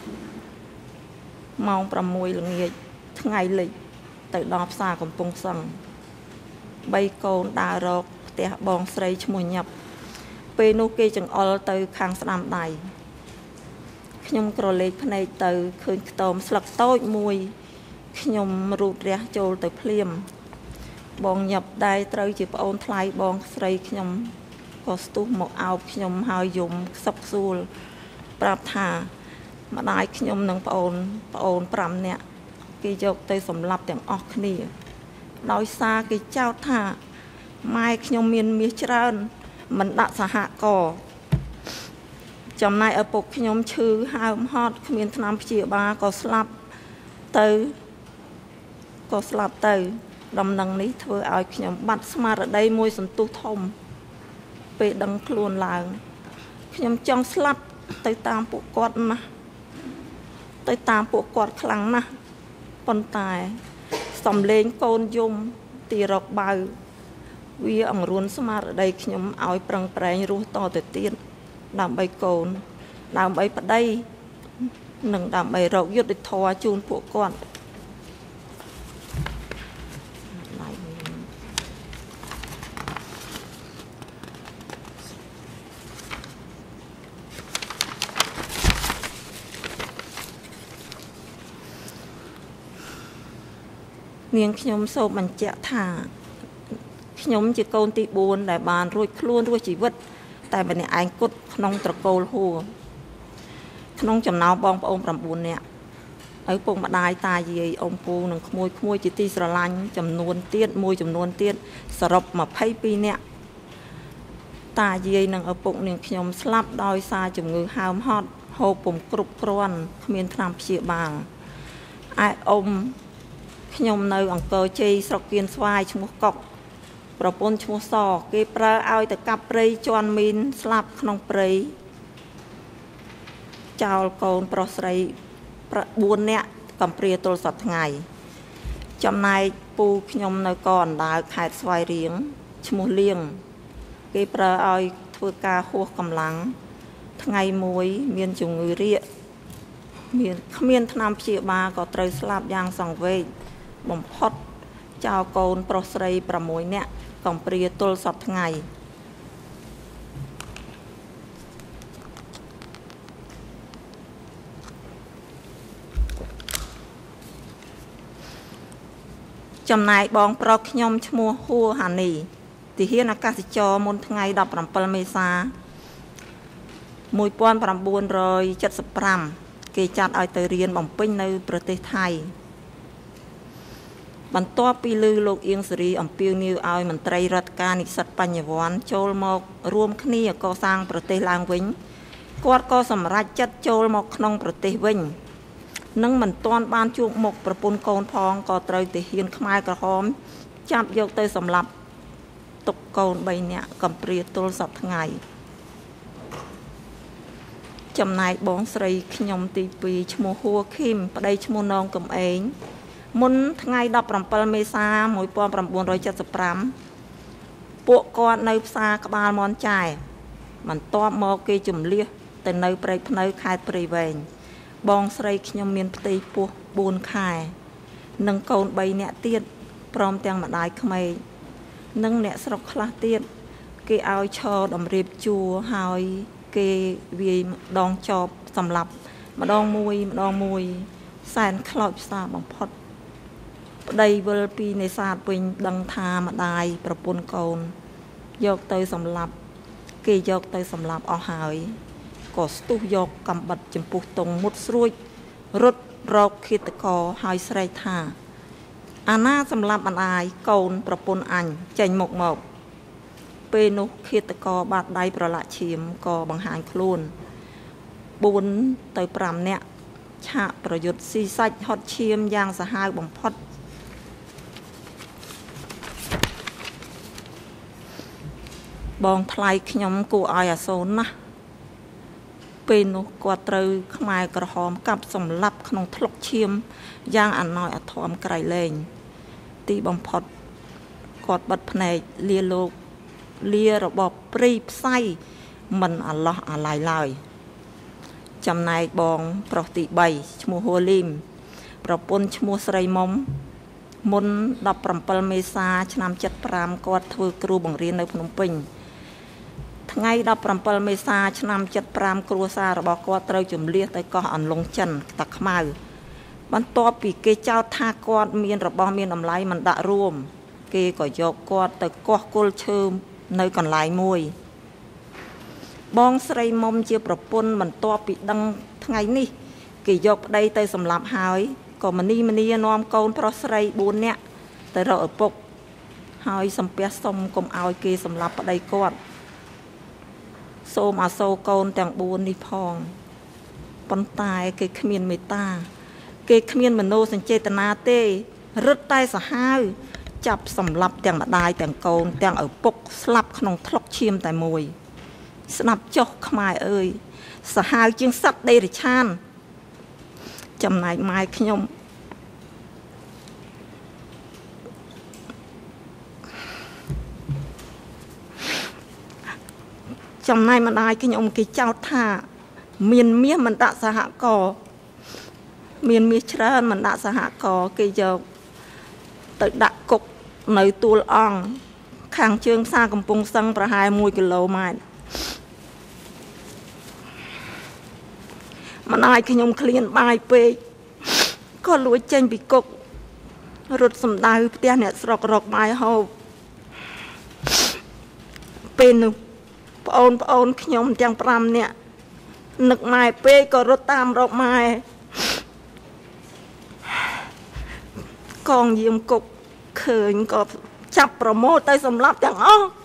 ម៉ោងប្រាំមួយល្ងាចថ្ងៃលិចទៅដល់ផ្សារកំពង់សឹងបីកូនដើររកផ្ទះបងស្រីឈ្មោះញាប់ពេលនោះគេចង្អុលទៅខាងស្ដាំដៃខ្ញុំក្រឡេកភ្នែកទៅឃើញខ្ទមស្លឹកតូចមួយខ្ញុំរូតរះចូលទៅភ្លាមបងញាប់ដែរត្រូវជាប្អូនថ្លៃបងស្រីខ្ញុំក៏ស្ទុះមកអោបខ្ញុំហើយយំខ្សឹបខ្សួលប្រាប់ថាម្ដាយខ្ញុំនិងប្អូនប្អូនប្រាំនាក់គេយកទៅសម្លាប់ទាំងអស់គ្នាដោយសារគេចោទថាម៉ែខ្ញុំមានមាសច្រើនមិនដាក់សហគមន៍ចំណែកឪពុកខ្ញុំឈឺហើមហត់គ្មានថ្នាំព្យាបាលក៏ស្លាប់ទៅក៏ស្លាប់ទៅដំណឹងនេះធ្វើឲ្យខ្ញុំបាត់ស្មារតីមួយសន្ទុះធំពេលដឹងខ្លួនឡើងខ្ញុំចង់ស្លាប់ទៅតាមពួកគាត់ណាស់ទៅតាមពួកគាត់ខ្លាំងណាស់ប៉ុន្តែសំលេងកូនយំទីរកបៅវាអង្រួនស្មារតីខ្ញុំឲ្យប្រឹងប្រែងរស់តទៅទៀតដើម្បីកូនដើម្បីប្តីនិងដើម្បីរកយុត្តិធម៌ជូនពួកគាត់នាងខ្ញុំសូមបញ្ជាក់ថាខ្ញុំជាកូនទីបួនដែលបានរួចខ្លួនរស់ជីវិតតែម្នាក់ឯងគត់ក្នុងត្រកូលហួរក្នុងចំណោមបងប្អូនប្រាំបួននាក់ឪពុកម្ដាយតាយាយអ៊ំពូនិងក្មួយក្មួយជាទីស្រឡាញ់ចំនួនទៀតមួយចំនួនទៀតសរុបម្ភៃពីរនាក់តាយាយនិងឪពុកនាងខ្ញុំស្លាប់ដោយសារជំងឺហើមហត់ហូបពុំគ្រប់គ្រាន់គ្មានថ្នាំព្យាបាលឯអ៊ំខ្ញុំនៅអង្គរជ័យស្រុកគៀនស្វាយឈ្មោះកុកប្រពន្ធឈ្មោះសគេប្រើឲ្យទៅកាប់ព្រៃជន់មីនស្លាប់ក្នុងព្រៃចោលកូនប្រុសស្រីបួននាក់កំព្រាទល់សប្តាហ៍ថ្ងៃចំណែកពូខ្ញុំនៅកអណ្ដើកខេត្តស្វាយរៀងឈ្មោះលៀងគេប្រើឲ្យធ្វើការហួសកម្លាំងថ្ងៃមួយមានជំងឺរាគមានគ្មានថ្នាំព្យាបាលក៏ត្រូវស្លាប់យ៉ាងសង្វេគបំផុតចៅកូនប្រុសស្រីប្រាំមួយនាក់កំព្រាទល់សប្តាហ៍ថ្ងៃចំណែកបងប្រុសខ្ញុំឈ្មោះហួរហានីទាហានអាកាសចរមុនថ្ងៃដប់ប្រាំពីរមេសា១៩៧៥គេចាត់ឲ្យទៅរៀនបំពេញនៅប្រទេសថៃបន្ទាប់ពីឮលោកអៀងសេរីអំពាវនាវឲ្យមន្ត្រីរដ្ឋការនិស្សិតបញ្ញវន្តចូលមករួមគ្នាកសាងប្រទេសឡើងវិញគាត់ក៏សម្រេចចិត្តចូលមកក្នុងប្រទេសវិញនឹងមិនទាន់បានជួបមុខប្រពន្ធកូនផងក៏ត្រូវទាហានខ្មែរក្រហមចាប់យកទៅសម្លាប់ទុកកូនបីនាក់កំព្រាទល់សពថ្ងៃចំណែកបងស្រីខ្ញុំទីពីរឈ្មោះហួឃីមប្តីឈ្មោះនងកំឯងមុនថ្ងៃដប់ប្រាំពិលមេសា១៩៧៥ពួកគាត់នៅផ្សារក្បាលមនចាយបន្ទាប់មកគេជំលះទៅនៅព្រែកភ្នៅខេត្តព្រៃវែងបងស្រីខ្ញុំមានផ្ទៃពោះបួនខែនិងកូនបីនាក់ទៀតព្រមទាំងម្ដាយក្មេកនិងអ្នកស្រុកខ្លះទៀតគេឲ្យឈរតម្រៀបជួរហើយគេវាយម្ដងចប់សម្លាប់ម្ដងមួយម្ដងមួយសែនខ្លោចផ្សាបំផុតប្តីវិលពីនេសាទវិញដឹងថាម្ដាយប្រពន្ធកូនយកទៅសម្លាប់គេយកទៅសម្លាប់អស់ហើយក៏ស្ទុះយកកំបិតចំពុះតុងមុតស្រួចរត់រកឃាតករហើយស្រែកថាអាណាសម្លាប់ម្ដាយកូនប្រពន្ធអញចេញមុខមកពេលនោះឃាតករបាត់ដៃប្រឡាក់ឈាមក៏បង្ហាញខ្លួនបួនទៅប្រាំនាក់ឆាកប្រយុទ្ធស៊ីសាច់ហត់ឈាមយ៉ាងសាហាវបំផុតបងថ្លៃខ្ញុំគួរឲ្យអាសូរណាស់ពេលនោះគាត់ត្រូវខ្មែរក្រហមកាប់សម្លាប់ក្នុងថ្លុកឈាមយ៉ាងអាណោចអាធមក្រៃលែងទីបំផុតគាត់បិទភ្នែកលាលោកលារបបព្រីផ្សៃមិនអាឡោះអាឡៃឡើយចំណែកបងប្រុសទីបីឈ្មោះហូលីមប្រពន្ធឈ្មោះស្រីមុំមុនដប់ប្រាំពិលមេសាឆ្នាំ칠십오គាត់ធ្វើគ្រូបង្រៀននៅភ្នំពេញថ្ងៃដប់ប្រាំពិលមេសាឆ្នាំ칠십오គ្រួសាររបស់គាត់ត្រូវជំលះទៅកោះអន្លង់ចិនតាខ្មៅបន្ទាប់ពីគេចោទថាគាត់មានរបស់មានតម្លៃមិនដាក់រួមគេក៏យកគាត់ទៅកោះគល់ឈើនៅកន្លែងមួយបងស្រីមុំជាប្រពន្ធបន្ទាប់ពីដឹងថ្ងៃនេះគេយកប្តីទៅសម្លាប់ហើយក៏មនីមនីនាំកូនប្រុសស្រីបួននាក់ទៅរកឪពុកហើយសំពះសុំកុំឲ្យគេសម្លាប់ប្តីគាត់សូមអាសូរកូនទាំងបួននេះផងប៉ុន្តែគេគ្មានមេត្តាគេគ្មានមនោសញ្ចេតនាទេរឹតតែសាហាវចាប់សម្លាប់ទាំងម្ដាយទាំងកូនទាំងឪពុកស្លាប់ក្នុងថ្លុកឈាមតែមួយស្ដាប់ចុះខ្មែរអើយសាហាវជាងសត្វដេរឆានចំណែកម៉ែខ្ញុំចំណែកម្ដាយខ្ញុំគេចោទថាមានមាសមិនដាក់សហករណ៍មានមាសច្រើនមិនដាក់សហករណ៍គេយកទៅដាក់គុកនៅទួលអង្គខាងជើងផ្សារកំពង់សឹងប្រហែលមួយគីឡូម៉ែត្រម្ដាយខ្ញុំឃ្លានបាយពេកក៏លួចចេញពីគុករត់សម្ដៅផ្ទះអ្នកស្រុករកបាយហូបពេលនោះប្អូនប្អូនខ្ញុំទាំងប្រាំនាក់នឹកម៉ែពេកក៏រត់តាមរកម៉ែកងយាមគុកឃើញក៏ចាប់ប្រមូលទៅសម្លាប់ទាំងអស់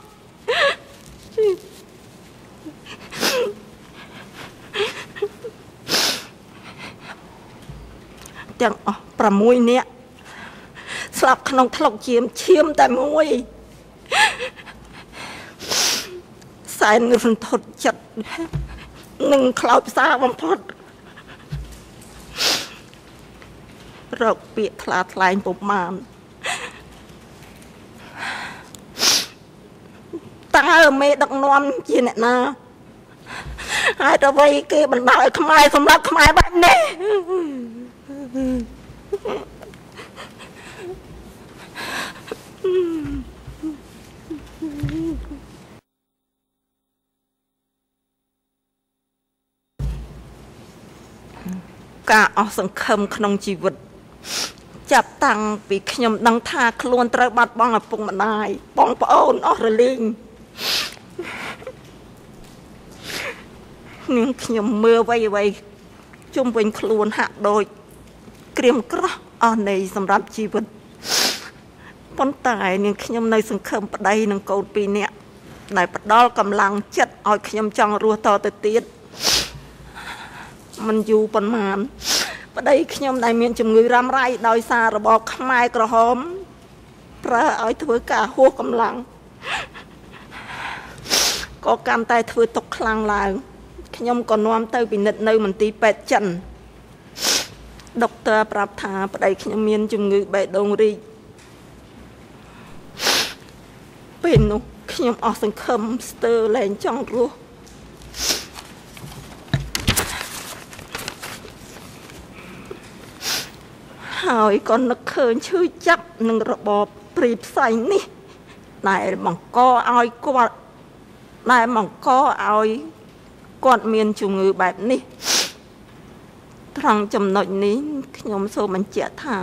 ទាំងអស់ប្រាំមួយនាក់ស្លាប់ក្នុងថ្លុកឈាមឈាមតែមួយសែនរន្ធត់ចិត្តនឹងខ្លោចផ្សាបំផុតរកពាក្យថ្លាថ្លែងពុំបានតើមេដឹកនាំជាអ្នកណាហើយតើអ្វីគេបណ្ដាលឲ្យខ្មែរសម្រាប់ខ្មែរបែបនេះការអស់សង្ឃឹមក្នុងជីវិតចាប់តាំងពីខ្ញុំដឹងថាខ្លួនត្រូវបាត់បង់ឪពុកម្ដាយបងប្អូនអស់រលីងនាងខ្ញុំមើលអ្វីអ្វីជុំវិញខ្លួនហាក់ដូចក្រៀមក្រោះអស់នៃសម្រាប់ជីវិតប៉ុន្តែនាងខ្ញុំនៅសង្ឃឹមប្តីនិងកូនពីរនាក់ដែលផ្ដល់កម្លាំងចិត្តឲ្យខ្ញុំចង់រស់តទៅទៀតมันอยู่ประมาณประเดี๋ยวขยมได้เมียนจมือรำไรโดยสาระบอกขมายกระหอมพระเอาถือกาหัวกำลังก็การตายถือตกคลังลางขยมก่อนน้อมเตยปินเนยมันตีเป็ดจันดอกเตอร์ปรับถาประเดี๋ยวขยมเมียนจมือใบดงรีเป็นนุขยมออกสังคมสเตอร์แลนจังรู้หายก่อนนักเขินชื่อจับหนึ่งระบอบปรีบใส่นี่นายมังก็เอากอดนายมังก็เอากอดเมียนจูงือแบบนี้ทางจำนวนนี้ขยมโซมันเจตา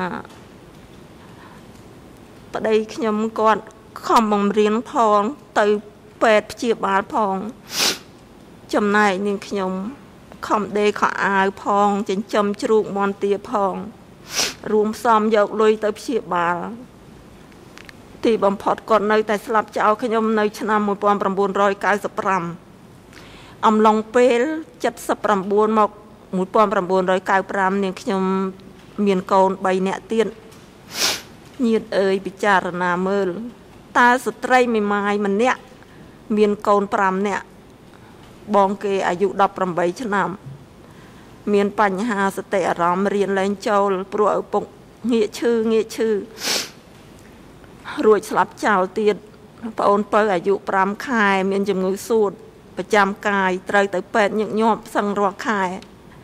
ประเดี๋ยวขยมกอดคอมบังเรียนพองตือเป็ดจีบาพองจำนายนี่ขยมคอมเดขออายพองจนจำจรูกมอนเตียพองรวมซ้อมยกลุยเตบเชียบาลที่บำพอดก่อนในแต่สลับจะเอาขยมในชนะมวยปอมประบุนรอยกายสปรัมอำลองเปลจัดสปรัมบุญมอกมวยปอมประบุนรอยกายปรามเนี่ยขยมเมียนโกนใบเนเตียนยืดเอ่ยพิจารณาเมื่อตาสตรีไม่ไม้มันเนี่ยเมียนโกนปรามเนี่ยบองเกอายุดับประใบชนะเมียนปัญหาสเตอรามเรียนแรงโจลปลุกปงเงียชื่อเงียชื่อรวยสลับเจ้าเตียนพระองค์เปิดอายุปรามคายเมียนจมูกสูดประจำกายไตรแต่เป็ดหยกหยอบสังรอคาย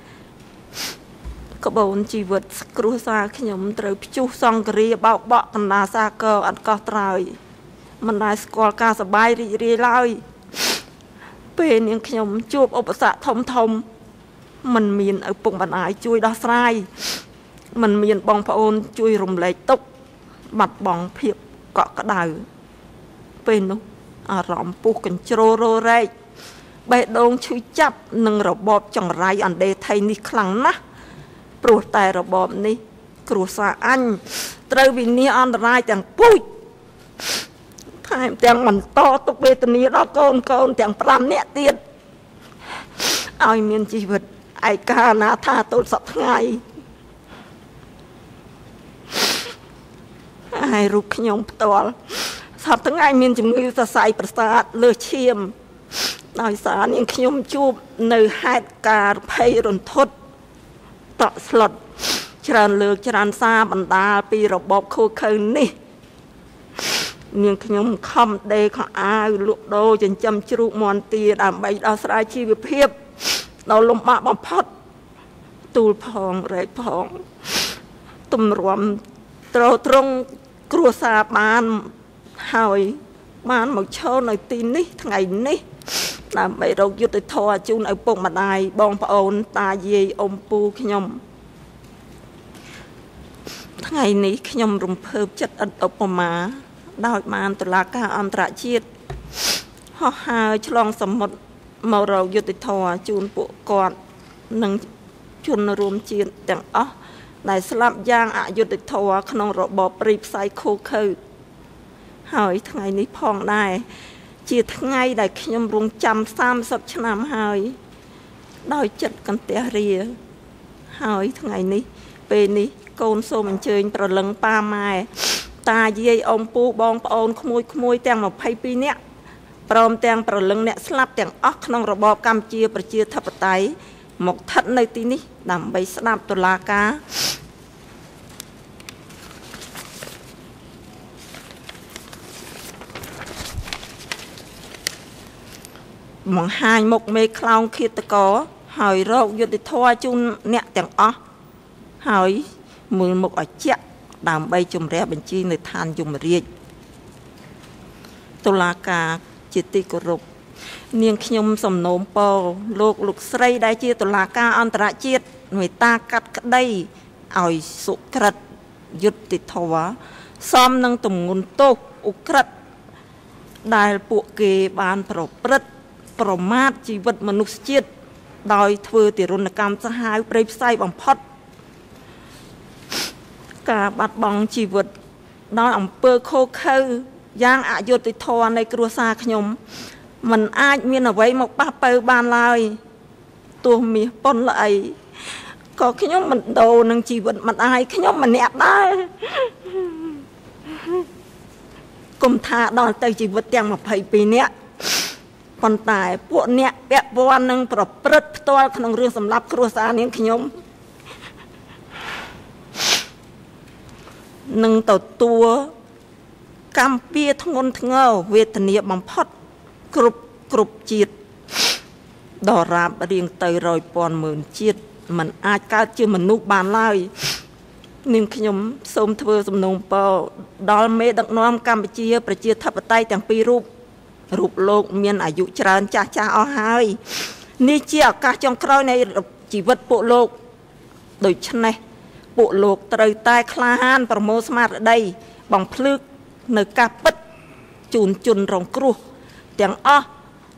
กบฏชีวิตครูซาขยมไตรพิจุสังกรีเบาเบากันนาซาเกออันก็ไตรมันได้สกอลกาสบายรีรีไล่เป็นยังขยมจูบอุปสรรคทมทมมันมีนเอาปุ่งบันไอช่วยดาสไรมันมีนบองพระองค์ช่วยรุมเลยตกบัดบองเพียบเกาะกระดาเป็นนุอารมณ์ปูกันโจโรเรยใบดงช่วยจับหนึ่งระบบจังไรอันเดไทยนี่ครั้งนะปลุกแต่ระบบนี้ครูสาอันเตยวินนี้อันตรายจังปุ้ยทายแต่งมันต่อตุกเบตนี้เราโกนโกนแต่งปรามเนี่ยเตียนเอาเมียนชีวิตไอ้กาหน้าท่าต้นสัตว์ไงไอ้รูปขยมตัวสัตว์ทั้งไงเมียนจมูกจะใส่ประสาทเลือดเชี่ยมนายสารยังขยมจูบในเหตุการณ์ภัยรุนทดต่อสลดจรันเลือกจรันซาบันดาปีระบบโคเคนนี่ยังขยมคำเดของอาลุโดจนจำจรุมอนตีดามใบดาวสลายชีวิตเพียบเราลงมาบังพัดตูพองไรพองตุ่มรวมตรตรงครัวซาบานหอยบานหมกโชว์ในตีนี้ทั้งไงนี้นำไปเรายุติทอจูนเอาปงมาได้บองพระองค์ตาเยอมปูขยมทั้งไงนี้ขยมรุมเพิ่มจัดอันตบมาดาวมานตุลาการอันตรชีตห่อหาฉลองสมุดมาเรายุติทอจูนปุกอดหนึ่งจุนรวมจีนแต่งอ๋อได้สลับย่างอายุติทอขนมระบบปริบไซโคคือหายทั้งไงนี้พองได้จีทั้งไงได้ขยมรุงจำซ้ำสับชนามหายได้จัดกันเตะเรียหายทั้งไงนี้เป็นนี้โกนโซมันเชยประลังปาไม้ตาเยี่ยอมปูบองปอนขโมยขโมยแต่งมาไพ่ปีเนี้ยปลอมแต่งประลังเนี่ยสลับแต่งออกขนมระบบกำเจียประเจียทับไตหมกทัดในที่นี้นำไปสนับตุลากาหมองหายหมกเมฆคลาวขีตะกอหอยโรคยุติทวจุนเนี่ยแต่งอ๋อหอยมือหมกอ๋อเจ๊ดำใบจุ่มแร่บัญชีในทานจุ่มเรียกตุลากาจิตติกรุบเนียงขยมสมโนมปอโลกลุกใส่ได้เจียตุลากาอันตรจิตหน่วยตากัดได้อ่อยสุกรัดยุติทวะซ้อมนั่งตุ่มงุนโตอุกรัดได้ปุกเกบานปรบปรัดประมาทชีวิตมนุษย์จิตโดยเถื่อติรุณกรรมสหายเปรย์ไส้บังพอดการบัดบังชีวิตโดยอำเภอโคเคือย่างอายุติทอในครัวซาขยมมันอาจมีเอาไว้หมกป้าเปิลบานลายตัวมีปนไหลក៏ខ្ញុំមិនដូរនឹងជីវិតមិនអាយខ្ញុំម្នាក់ដែរគុំថាដល់ទៅជីវិតទាំងម្ភៃពីរនាក់ប៉ុន្តែពួកអ្នកពាក់ព័ន្ធនឹងប្រព្រឹត្តផ្ទាល់ក្នុងរឿងសម្លាប់គ្រួសារនាងខ្ញុំនឹងទទួលកម្មពៀធ្ងន់ធ្ងរវេទនាបំផុតគ្រប់គ្រប់ជាតិដរាបរៀងទៅរយពាន់ម៉ឺនជាតិมันអាចកើតជាមនុស្សបានឡើយនាងខ្ញុំសូមធ្វើសំណូមពរដល់មេដឹកនាំកម្ពុជាប្រជាធិបតេយ្យទាំងពីររូបរូបលោកមានអាយុច្រើនចាស់ចាស់អស់ហើយនេះជាឱកាសចុងក្រោយនៃជីវិតពួកលោកដូច្នេះពួកលោកត្រូវតែក្លាហានប្រមូលស្មារតីបំភ្លឺនៅការពិតជូនជនរងគ្រោះទាំងអស់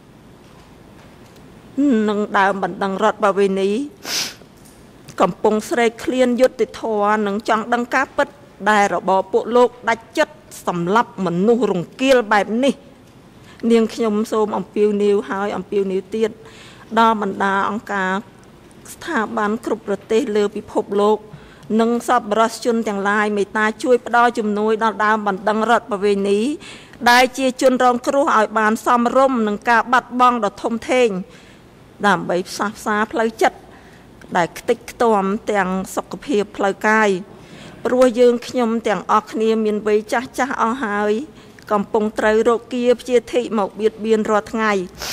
នឹងដើមបណ្ដឹងរដ្ឋបវេនីកំពុងស្រែកឃ្លានយុត្តិធម៌និងចង់ដឹងការពិតដែលរបបពួកលោកដាច់ចិត្តសម្លាប់មនុស្សរង្គាលបែបនេះនាងខ្ញុំសូមអំពាវនាវហើយអំពាវនាវទៀតដល់បណ្ដាអង្គការស្ថាប័នគ្រប់ប្រទេសលើពិភពលោកនិងសប្បុរសជនទាំងឡាយមេត្តាជួយផ្ដល់ជំនួយដល់ដើមបណ្ដឹងរដ្ឋបវេនីដែលជាជនរងគ្រោះឲ្យបានសមរម្យនឹងការបាត់បង់ដ៏ធំធេងដើម្បីផ្សះផ្សាផ្លូវចិត្តដែលខ្ទេចខ្ទាំទាំងសុខភាពផ្លូវកាយព្រោះយើងខ្ញុំទាំងអស់គ្នាមានវ័យចាស់ចាស់អស់ហើយកំពុងត្រូវរោគាព្យាធិមកបៀតបៀនរាល់ថ្ងៃ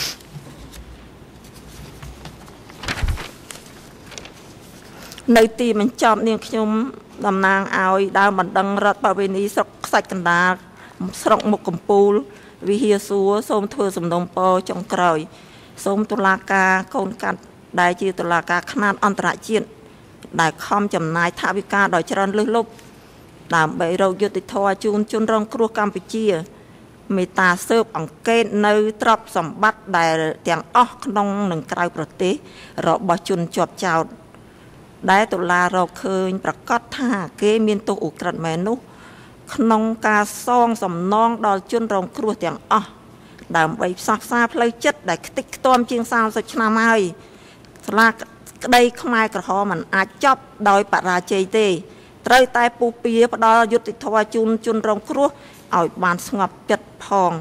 នៅទីបញ្ចប់នាងខ្ញុំតំណាងឲ្យដើមបណ្ដឹងរដ្ឋបវេនីស្រុកខ្សាច់កណ្ដាលស្រុកមុខកំពូលវិហារសួរសូមធ្វើសំណូមពរចុងក្រោយសូមតុលាការកូនកាត់ដែលជាតុលាការខ្នាតអន្តរជាតិដែលខំចំណាយថវិកាដ៏ច្រើនលើសលប់ដើម្បីរកយុត្តិធម៌ជូនជនរងគ្រោះកម្ពុជាមេត្តាស៊ើបអង្កេតនៅទ្រព្យសម្បត្តិដែលទាំងអស់ក្នុងនិងក្រៅប្រទេសរបស់ជនជាប់ចោទដែលតុលារកឃើញប្រកាសថាគេមានទោសឧក្រិដ្ឋមែននោះក្នុងការសងសំណងដល់ជនរងគ្រោះទាំងអស់ដើម្បីផ្សះផ្សាផ្លូវចិត្តដែលខ្ទេចខ្ទាំជាងសាមសិបឆ្នាំហើយស្លាក្តីខ្មែរក្រហមមិនអាចចប់ដោយបរាជ័យទេត្រូវតែពុះពៀផ្ដល់យុត្តិធម៌ជូនជនរងគ្រោះឲ្យបានស្ងប់ចិត្តផង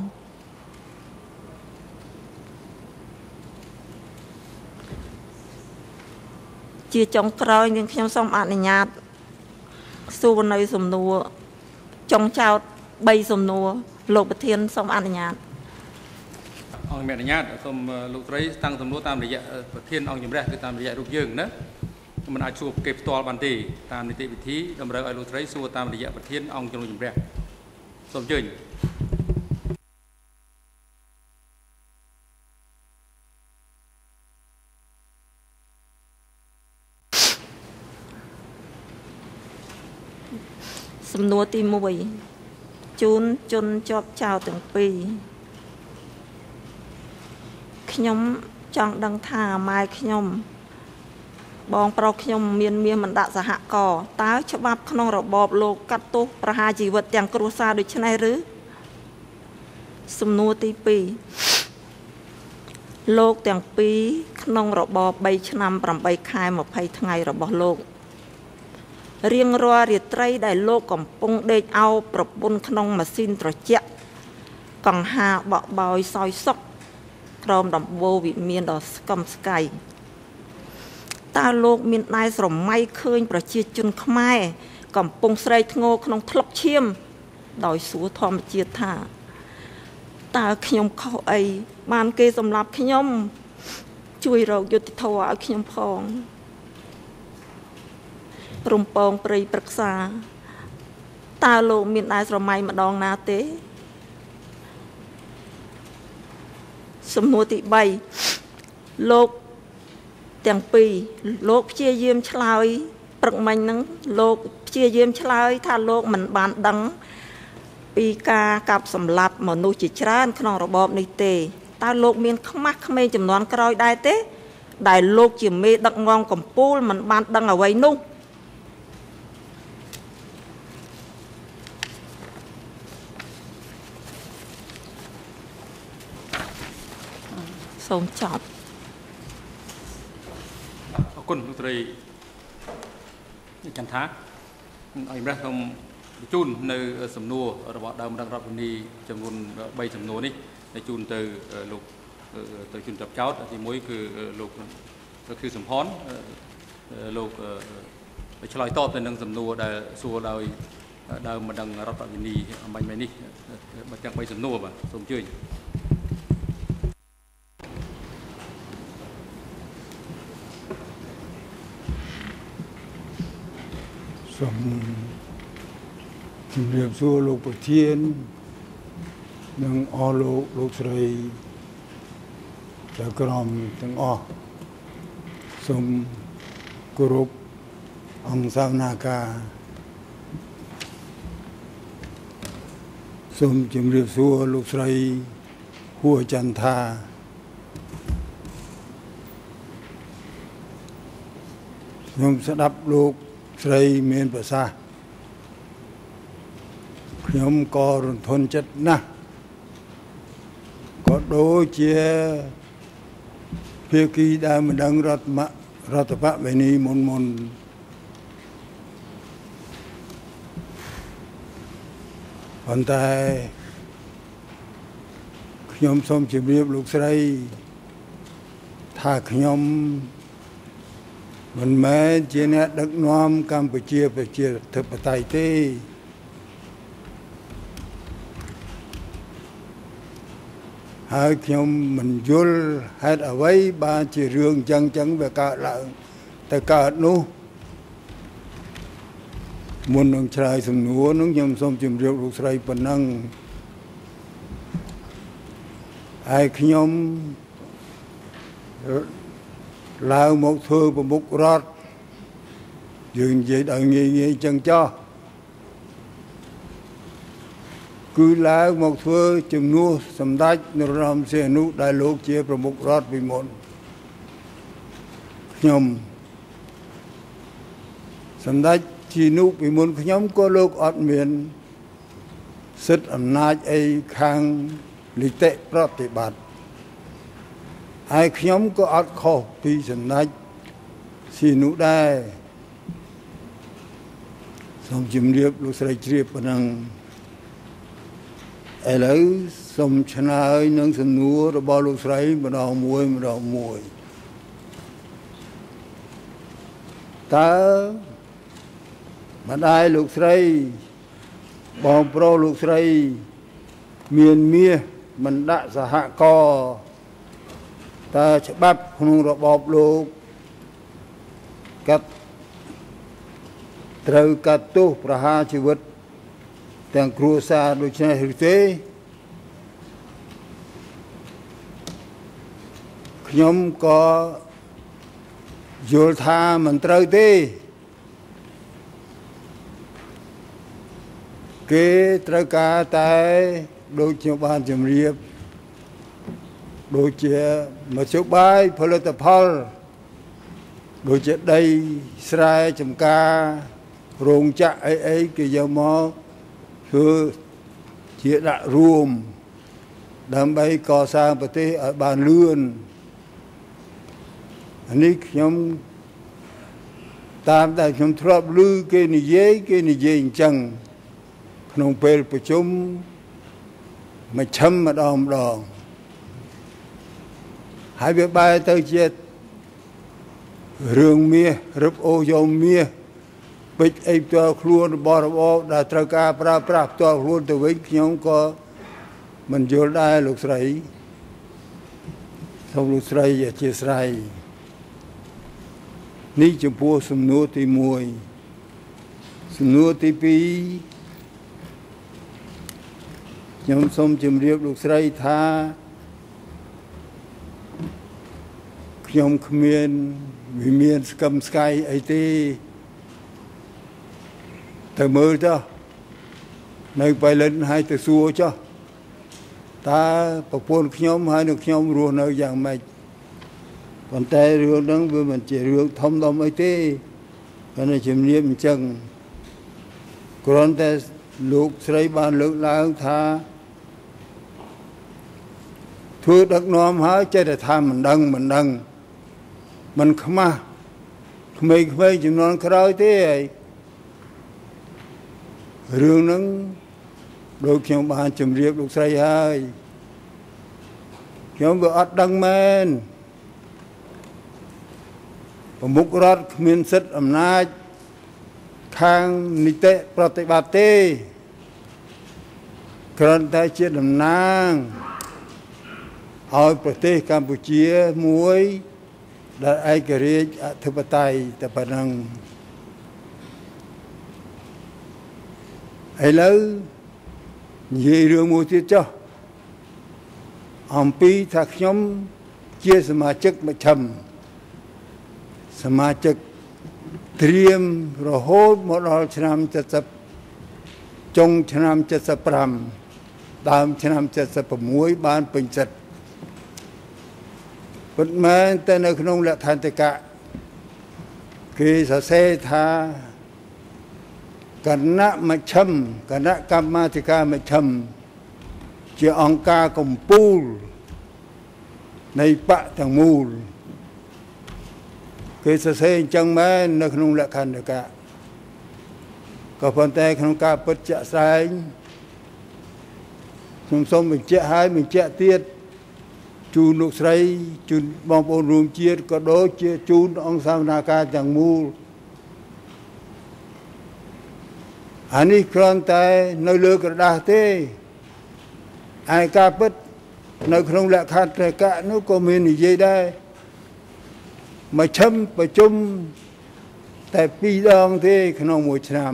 ជាចុងក្រោយនាងខ្ញុំសូមអនុញ្ញាតសួរនៅសំណួរចុងចោតបីសំណួរលោកប្រធានសូមអនុញ្ញាតអង្គមានអនុញ្ញាតសូមលោកស្រីតាំងសំណួរតាមរយៈប្រធានអង្គជំរះគឺតាមរយៈរូបយើងណាមិនអាចសួរគេផ្ទាល់បានទេតាមនីតិវិធីតម្រូវឲ្យលោកស្រីសួរតាមរយៈប្រធានអង្គជំរះសូមអញ្ជើញសំណួរទីមួយជូនជនជាប់ចោទទាំងពីរខ្ញុំចង់ដឹងថាម៉ែខ្ញុំបងប្រុសខ្ញុំមានមាសមិនដាក់សហករណ៍តើច្បាប់ក្នុងរបបលោកកាត់ទោសប្រហារជីវិតទាំងគ្រួសារដូចនេះឬសំណួរទីពីរលោកទាំងពីរក្នុងរបបបីឆ្នាំប្រាំបីខែម្ភៃថ្ងៃរបស់លោករៀងរាល់រាត្រីដែលលោកកំពុងដេកអោបប្រពន្ធក្នុងម៉ាស៊ីនត្រជាក់កង្ហាបក់បោយសោយសុកក្រោមដំបូលវិមានដ៏ស្កឹមស្កៃតើលោកមានដែរស្រមៃឃើញប្រជាជនខ្មែរកំពុងស្រែកធ្ងរក្នុងថ្លុកឈាមដោយសួរធម្មជាតិថាតើខ្ញុំខុសអីបានគេសម្លាប់ខ្ញុំជួយរកយុត្តិធម៌ឲ្យខ្ញុំផងព្រំពងព្រៃព្រឹក្សាតើលោកមានដែរស្រមៃម្ដងណាទេសំណួរទីបីលោកទាំងពីរលោកព្យាយាមឆ្លើយព្រឹកមិញហ្នឹងលោកព្យាយាមឆ្លើយថាលោកមិនបានដឹងពីការកាប់សម្លាប់មនុស្សជាច្រើនក្នុងរបបនេះទេតើលោកមានខ្មាស់ក្មេងចំនួនក្រោយដែរទេដែលលោកជាមេដឹកនាំកម្ពុជាមិនបានដឹងអ្វីនោះសូមចប់អរคุณลูกตรีจันทาอันแรกผมจูนในสำนวนระบบดาวดังรับนี้จำนวนใบสำนวนนี้ในจูนtừลูกtừจูนจับเจ้าที่มวยคือลูกก็คือสมพรลูกไปฉลายตอบในหนังสำนวนได้สัวดาวดาวมาดังรับรับนี้ใบใบนี้มาจากใบสำนวนป่ะสมชื่อสมเรียบสัวลูกประเทียนนังอโลกลูกสรีจะกรอมทั้งอสมกรุบองสาวนากาสมจิมเรียบสัวลูกสรีหัวจันทาสมสดับลูกสรีเมียนภาษาขยมกอรทนจัดนะก็โดยเชียเพียกีได้มาดังรัฐมะรัฐพะเวนีมนมนปันแต่ขยมสมจิบเรียบลูกสไรถ้าขยมมันแม้เจเนดักน้อมกัมพูชีไปเชียเถปไตเต้หากขยมมันยุลให้เอาไว้บาจีเรื่องจังจังแบบกาละแต่กาดนู้มนองชายสมนัวน้องยมสมจิมเรียกลูกชายปนังไอ้ขยมลาวmột thơ và một rót dường vậy đời nghề nghề chân cho cứ lái một thơ chừng nua sầm đách nó làm xe nút đại lục chia và một rót vì một nhom sầm đách chi nút vì một nhóm có lục ọt miền sức ẩm nát ấy khang lịch tệ rót tệ bát ai nhóm có ắt khổ vì sân nách xì nụ đai xong chìm riêng lúc sợi riêng bằng năng ai lấy xong chân ai nâng sân núa rồi bao lúc sợi mà đào muối mà đào muối ta mà đai lúc sợi bao pro lúc sợi miền mía mình đã ra hạ co taจะบับក្នុងរបបលោកកាត់ត្រូវកាត់ទោសប្រហារជីវិតទាំងគ្រួសារដូចនេះឬទេខ្ញុំក៏យល់ថាមិនត្រូវទេគេត្រូវការតែដូចខ្ញុំបានជម្រាបដូចជាមធ្យោបាយផលិតផលដូចជាដីស្រែចម្ការរោងចក្រអីអីគេយកមកធ្វើជាដាក់រួមដើម្បីកសាងប្រទេសឲ្យបានលឿនអានេះខ្ញុំតាមតែខ្ញុំធ្លាប់ឮគេនិយាយគេនិយាយអញ្ចឹងក្នុងពេលប្រជុំមួយឈឹមម្ដងម្ដងហើយវាបែរទៅជារឿងមាសរឹបអូយកមាសពេជ្រអីផ្ទាល់ខ្លួនរបស់របបដែលត្រូវការប្រើប្រាស់ផ្ទាល់ខ្លួនទៅវិញខ្ញុំក៏មិនយល់ដែរលោកស្រីសូមលោកស្រីអធិស្ឋាននេះចំពោះសំណួរទីមួយសំណួរទីពីរខ្ញុំសូមជម្រាបលោកស្រីថាខ្ញុំគ្មានវិមានស្កឹមស្កៃអីទេទៅមើលចុះនៅបៃលិនហើយទៅសួរចុះតើប្រពន្ធខ្ញុំហើយនឹងខ្ញុំរស់នៅយ៉ាងម៉េចប៉ុន្តែរឿងហ្នឹងវាមិនជារឿងធំដុំអីទេគាត់ជំរាបអញ្ចឹងគ្រាន់តែលោកស្រីបានលើកឡើងថាធ្វើដឹកនាំហើយចេះតែថាមិនដឹងមិនដឹងមិនខ្មាស់ក្មេងៗចំនួនក្រោយទេហើយរឿងហ្នឹងដូចខ្ញុំបានជម្រាបលោកស្រីហើយខ្ញុំក៏អត់ដឹងមែនប្រមុខរដ្ឋគ្មានសិទ្ធិអំណាចខាងនីតិប្រតិបត្តិទេគ្រាន់តែជាតំណាងឲ្យប្រទេសកម្ពុជាមួយដែលឯករាជ្យអធិបតេយ្យតែប៉ុណ្ណឹងឥឡូវនិយាយរឿងមួយទៀតចុះអំពីថាខ្ញុំជាសមាជិកមជ្ឈិមសមាជិកត្រៀមរហូតមកដល់ឆ្នាំเจ็ดสิบចុងឆ្នាំเจ็ดสิบห้าដើមឆ្នាំเจ็ดสิบหกបានពេញសិទ្ធិពិតមែនតែនៅក្នុងលក្ខន្តិកៈគេសរសេរថាគណៈមជ្ឈិមគណៈកម្មាធិការមជ្ឈិមជាអង្គការកំពូលនៃបកទាំងមូលគេសរសេរអញ្ចឹងមែននៅក្នុងលក្ខន្តិកៈក៏ប៉ុន្តែក្នុងការពិតជាក់ស្ដែងខ្ញុំសូមបញ្ជាក់ឲ្យបញ្ជាក់ទៀតជូនលោកស្រីជូនបងប្អូនរួមជាតិក៏ដូចជាជូនអង្គសវនាការទាំងមូលអានេះគ្រាន់តែនៅលើក្រដាសទេឯការពិតនៅក្នុងលក្ខន្តិកៈនោះក៏មាននិយាយដែរមជ្ឈិមប្រជុំតែពីរដងទេក្នុងមួយឆ្នាំ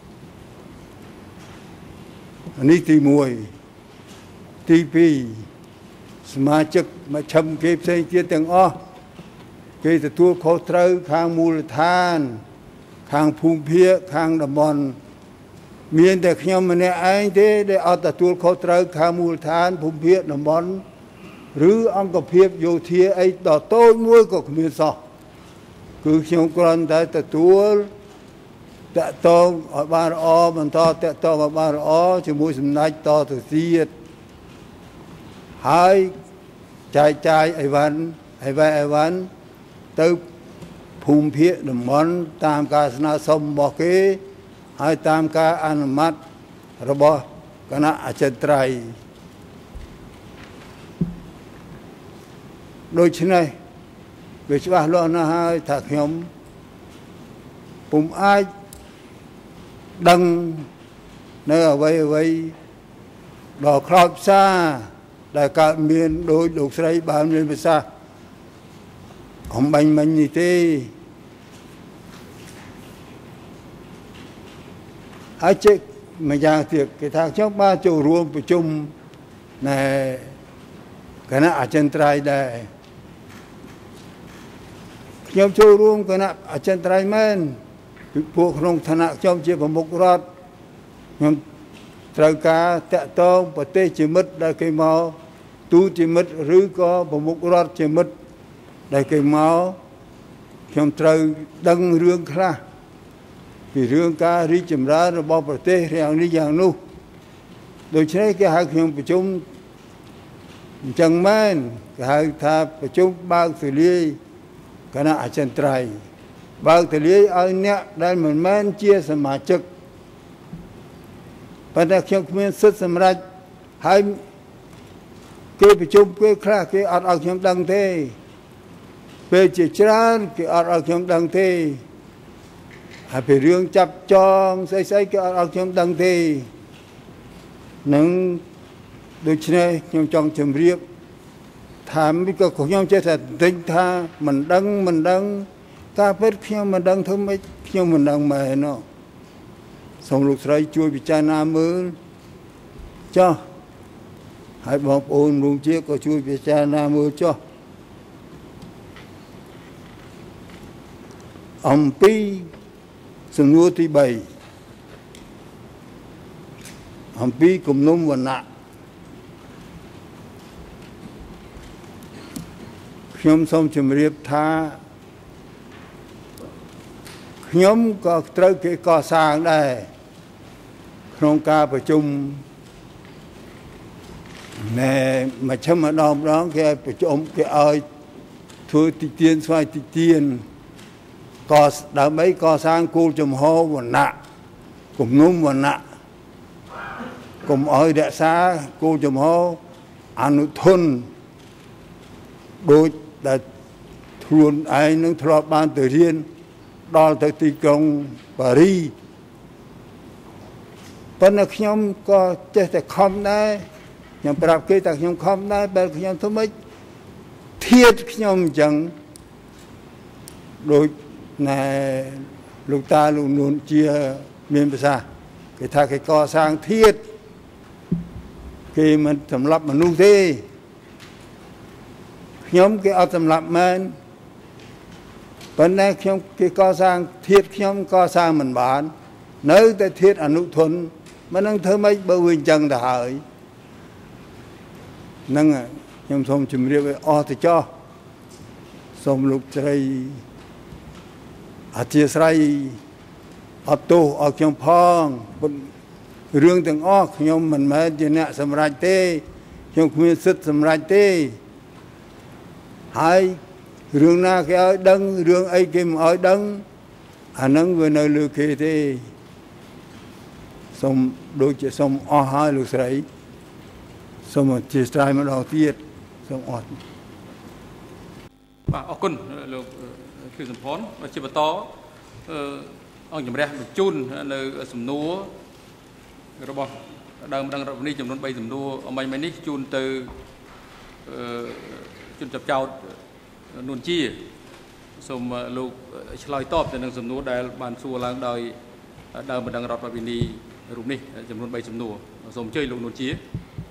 នេះទីមួយទីពីរសមាជិកមជ្ឈិមគេផ្សេងទៀតទាំងអស់គេទទួលខុសត្រូវខាងមូលដ្ឋានខាងភូមិភាគខាងតំបន់មានតែខ្ញុំម្នាក់ឯងទេដែលអត់ទទួលខុសត្រូវខាងមូលដ្ឋានភូមិភាគតំបន់ឬអង្គភាពយោធាអីដល់តូចមួយក៏គ្មានសោះគឺខ្ញុំគ្រាន់តែទទួលតកតងឲ្យបានល្អបន្តតកតងឲ្យបានល្អជាមួយសម្ដេចតទៅទៀតហើយចាយចាយអីវ៉ាន់អីវ៉ាអីវ៉ាន់ទៅភូមិភាគតំបន់តាមការស្នើសុំរបស់គេហើយតាមការអនុម័តរបស់គណៈអចិន្ត្រៃយ៍ដូច្នេះវាច្បាស់លាស់ណាស់ហើយថាខ្ញុំពុំអាចដឹងនៅអ្វីអ្វីដល់ខ្លោចផ្សាដែលកើតមានដោយលោកស្រីបានមានប្រសាសន៍អំបញ្ញមិញនេះទេហើយជិកម្យ៉ាងទៀតគេថាខ្ញុំបានចូលរួមប្រជុំនៃគណៈអចិន្ត្រៃយ៍ដែរខ្ញុំចូលរួមគណៈអចិន្ត្រៃយ៍មែនពីពួកក្នុងឋានៈខ្ញុំជាប្រមុខរដ្ឋខ្ញុំត្រូវការតាក់ទងប្រទេសជាមិត្តដែលគេមកទូតជាមិត្តឬក៏ប្រមុខរដ្ឋជាមិត្តដែលគេមកខ្ញុំត្រូវដឹងរឿងខ្លះពីរឿងការរីកចម្រើនរបស់ប្រទេសយ៉ាងនេះយ៉ាងនោះដូច្នេះគេហៅខ្ញុំប្រជុំអញ្ចឹងមែនគេហៅថាប្រជុំបើកទូលាយគណៈអចិន្ត្រៃយ៍បើកទូលាយឲ្យអ្នកដែលមិនមែនជាសមាជិកប៉ុន្តែខ្ញុំគ្មានសិទ្ធិសម្រេចហើយគេប្រជុំគេខ្លះគេអត់ឲ្យខ្ញុំដឹងទេពេលជាច្រើនគេអត់ឲ្យខ្ញុំដឹងទេហើយពីរឿងចាប់ចងស្អីស្អីគេអត់ឲ្យខ្ញុំដឹងទេនឹងដូច្នេះខ្ញុំចង់ជម្រាបថាមិនក៏ខ្ញុំចេះតែទិញថាមិនដឹងមិនដឹងការពិតខ្ញុំមិនដឹងធ្វើម៉េចខ្ញុំមិនដឹងមែនណោះសូមលោកស្រីជួយពិចារណាមើលចុះហើយបងប្អូនរួមជាតិក៏ជួយពិចារណាមើលចុះអំពីសំណួរទីបីអំពីគំនុំវណ្ណៈខ្ញុំសូមជម្រាបថាខ្ញុំក៏ត្រូវគេកសាងដែរក្នុងការប្រជុំណែមជ្ឈិមម្ដងម្ដងគេប្រជុំគេឲ្យធ្វើទីទានស្វ័យទីទាន có đã mấy có sang cô chùm hô và nạ cùng núm và nạ cùng ở đại xa cô chùm hô anh thôn đôi đã thuần ai nâng thọ ban từ riêng đó tới thi công Paris vẫn là nhóm có chếtតែខំដែរខ្ញុំប្រាប់គេថាខ្ញុំខំដែរបែរខ្ញុំធ្វើម៉េចធៀបខ្ញុំអញ្ចឹងដូចណែលោកតាលោកនួនជាមានភាសាគេថាគេកសាងធៀបគេមិនសម្លាប់មនុស្សទេខ្ញុំគេអត់សម្លាប់មែនប៉ុន្តែខ្ញុំគេកសាងធៀបខ្ញុំកសាងមិនបាននៅតែធៀបអនុធនមិននឹងធ្វើម៉េចបើវាអញ្ចឹងទៅហើយហ្នឹងខ្ញុំសូមជម្រាបឲ្យអស់ទៅចោះសូមលោកស្រីអធិស្ឋានអត់ទោសឲ្យខ្ញុំផងរឿងទាំងអស់ខ្ញុំមិនមែនជាអ្នកសម្រេចទេខ្ញុំគ្មានសិទ្ធិសម្រេចទេហើយរឿងណាគេឲ្យដឹងរឿងអីគេមិនឲ្យដឹងអាហ្នឹងវានៅលើគេទេសូមដូចជាសូមអស់ហើយលោកស្រីសូមអធិស្ឋានម្ដងទៀតសូមអត់បាទអរគុណលោកគឺសំផនជាបន្តអង្គជំរះបញ្ជូននៅសំណួររបស់ដើមដឹងរដ្ឋនេះចំនួន3សំណួរអមាញ់មិញនេះជូនទៅជូនចាប់ចោតនួនជាសូមលោកឆ្លើយតបទៅនឹងសំណួរដែលបានសួរឡើងដោយដើមបណ្ដឹងរដ្ឋវិនីរូបនេះចំនួន3សំណួរសូមអញ្ជើញលោកនួនជា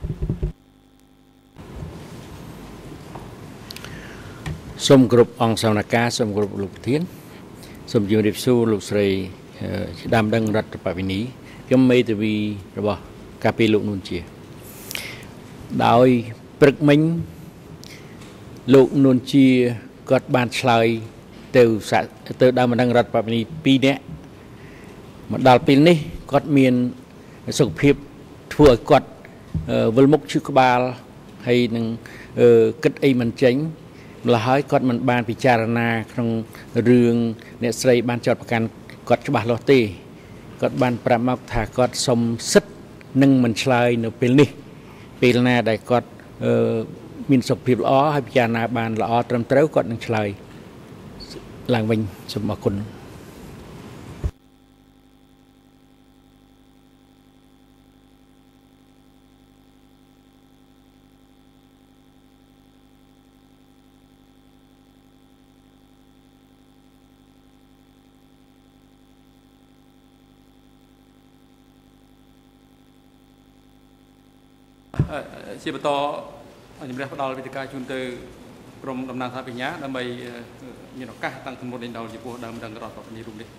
សូមគ្រប់អង្គសវនកម្មសូមគ្រប់លោកប្រធានសូមជម្រាបសួរលោកស្រីដើមដឹងរដ្ឋបវិនីខ្ញុំមេធាវីរបស់ការពីលោកនួនជាដោយព្រឹកមិញលោកនួនជាគាត់បានឆ្លើយទៅទៅដើមបណ្ដឹងរដ្ឋបវិនីពីរនាក់មកដល់ពេលនេះគាត់មានសុខភាពធ្វើឲ្យគាត់វិលមុខឈឺក្បាលហើយនឹងគិតអីមិនចេញម្ល៉េះហើយគាត់មិនបានពិចារណាក្នុងរឿងអ្នកស្រីបានចោទប្រកាន់គាត់ច្បាស់លាស់ទេគាត់បានប្រាប់មកថាគាត់សុំសិទ្ធិនឹងមិនឆ្លើយនៅពេលនេះពេលណាដែលគាត់មានសុខភាពល្អហើយពិចារណាបានល្អត្រឹមត្រូវគាត់នឹងឆ្លើយឡើងវិញសូមអរគុណជាបន្តជំរះផ្ដល់វិធីការជូនទៅក្រុមតំណាងសាបញ្ញាដើម្បីមានឱកាសតាំងសំណួរដេញដោលចំពោះដើមដឹងរដ្ឋបញ្ញារូបនេះ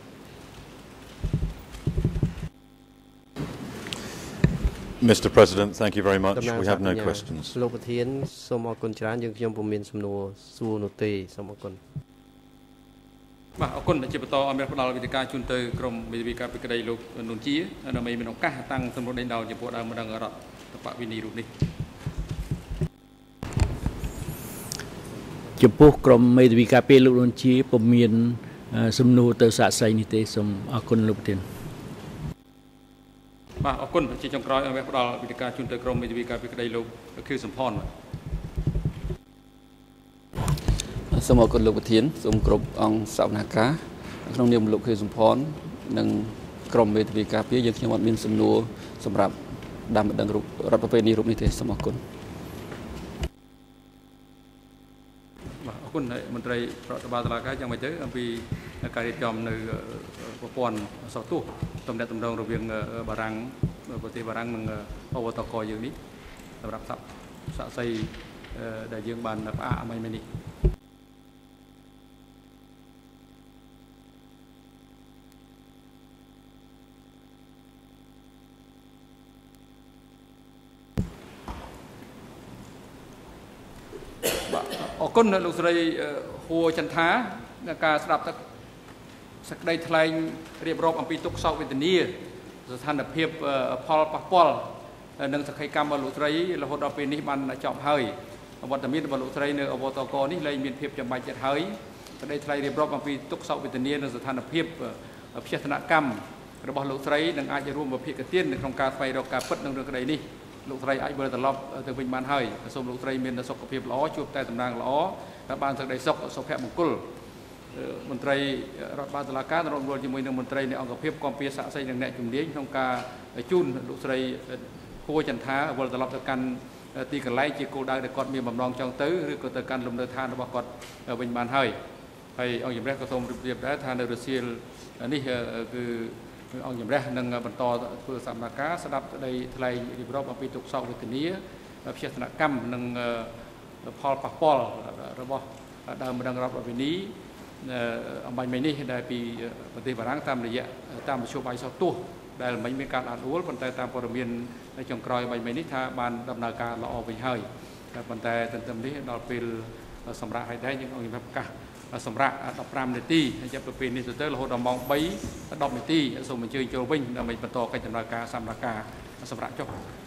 Mister President, thank you very much. We have no questions. លោកប្រធានសូមអរគុណច្រើនយើងខ្ញុំពុំមានសំណួរសួរនោះទេសូមអរគុណបាទអរគុណជាបន្តអមរផ្ដល់វិធីការជូនទៅក្រុមវិទ្យាការពីក្តីលោកនួនជាដើម្បីមានឱកាសតាំងសំណួរដេញដោលចំពោះដើមដឹងរដ្ឋបវិនីរូបនេះចំពោះក្រុមមេធាវីការពីលោកនួនជាពុំមានសំណួរទៅសាកសីនេះទេសូមអរគុណលោកប្រធានបាទអរគុណជាចុងក្រោយអមរផ្ដល់វិធីការជូនទៅក្រុមមេធាវីការពីក្តីលោកខៀវសំផនសូមអរគុណលោកប្រធានសូមគ្រប់អង្គសវនកម្មក្នុងនាមលោកខៀវសំផននិងក្រុមមេធាវីការពីយើងខ្ញុំអត់មានសំណួរសម្រាប់ដើមបណ្ដឹងរដ្ឋប្រពៃណីរូបនេះទេសូមអរគុណបាទអរគុណមន្ត្រីរដ្ឋបាលតុលាការយ៉ាងម៉េចទៅអំពីការរៀបចំនៅប្រព័ន្ធសោះទោសទំនាក់ទំនងរវាងបារាំងប្រទេសបារាំងនិងអវតកយើងនេះសម្រាប់សាក់សាក់សីដែលយើងបានផ្អាកអមាញ់មិញនេះអរគុណលោកស្រីហួរចន្ទថាការស្ដាប់សេចក្តីថ្លែងរៀបរាប់អំពីទុក្ខសោកវេទនាស្ថានភាពផលប៉ះពាល់និងសក្ខីកម្មរបស់លោកស្រីរហូតដល់ពេលនេះបានចប់ហើយវត្តមានរបស់លោកស្រីនៅអវតកនេះលែងមានភាពចាំបាច់ទៀតហើយក្តីថ្លែងរៀបរាប់អំពីទុក្ខសោកវេទនានិងស្ថានភាពផ្ទះថ្នាក់កម្មរបស់លោកស្រីនឹងអាចរួមវិភាគទាននៅក្នុងការស្វែងរកការពិតនឹងរឿងក្តីនេះលោកស្រីអាចវិលត្រឡប់ទៅវិញបានហើយសូមលោកស្រីមានសុខភាពល្អជួបតែតំណាងល្អដែលបានសេចក្តីសុខសុភមង្គលមន្ត្រីរដ្ឋបាលតុលាការរួមរួមជាមួយនឹងមន្ត្រីនៃអង្គភាពគាំពៀសាក់សីនិងអ្នកជំនាញក្នុងការជូនលោកស្រីហួរចន្ទាវិលត្រឡប់ទៅកាន់ទីកន្លែងជាគោលដៅដែលគាត់មានបំណងចង់ទៅឬក៏ទៅកាន់លំនៅឋានរបស់គាត់វិញបានហើយហើយអង្គជំរះក៏សូមរៀបរាប់ដែរថានៅរសៀលនេះគឺអង្គជំរះនឹងបន្តធ្វើសកម្មភាពស្ដាប់ក្តីថ្លែងរៀបរាប់អំពីទុក្ខសោកវេទនាផ្ទះថ្នាក់កម្មនិងផលប៉ះពាល់របស់ដើមម្ដងរដ្ឋប្រវេណីអំបញ្ញមិញនេះដែលពីប្រទេសបារាំងតាមរយៈតាមមធ្យោបាយសោះទោះដែលមិញមានការអនុវត្តប៉ុន្តែតាមព័ត៌មានចុងក្រោយមិញនេះថាបានដំណើរការល្អវិញហើយប៉ុន្តែទន្ទឹមនេះដល់ពេលសម្រាប់ឲ្យដែរយើងអង្គប្រកាសសម្រាប់ដប់ប្រាំនាទីហើយចាប់ពីពេលនេះទៅរហូតដល់ម៉ោងបីដប់នាទីសូមអញ្ជើញចូលវិញដើម្បីបន្តកិច្ចដំណើរការសម្រាប់ការសម្រាប់ចុះ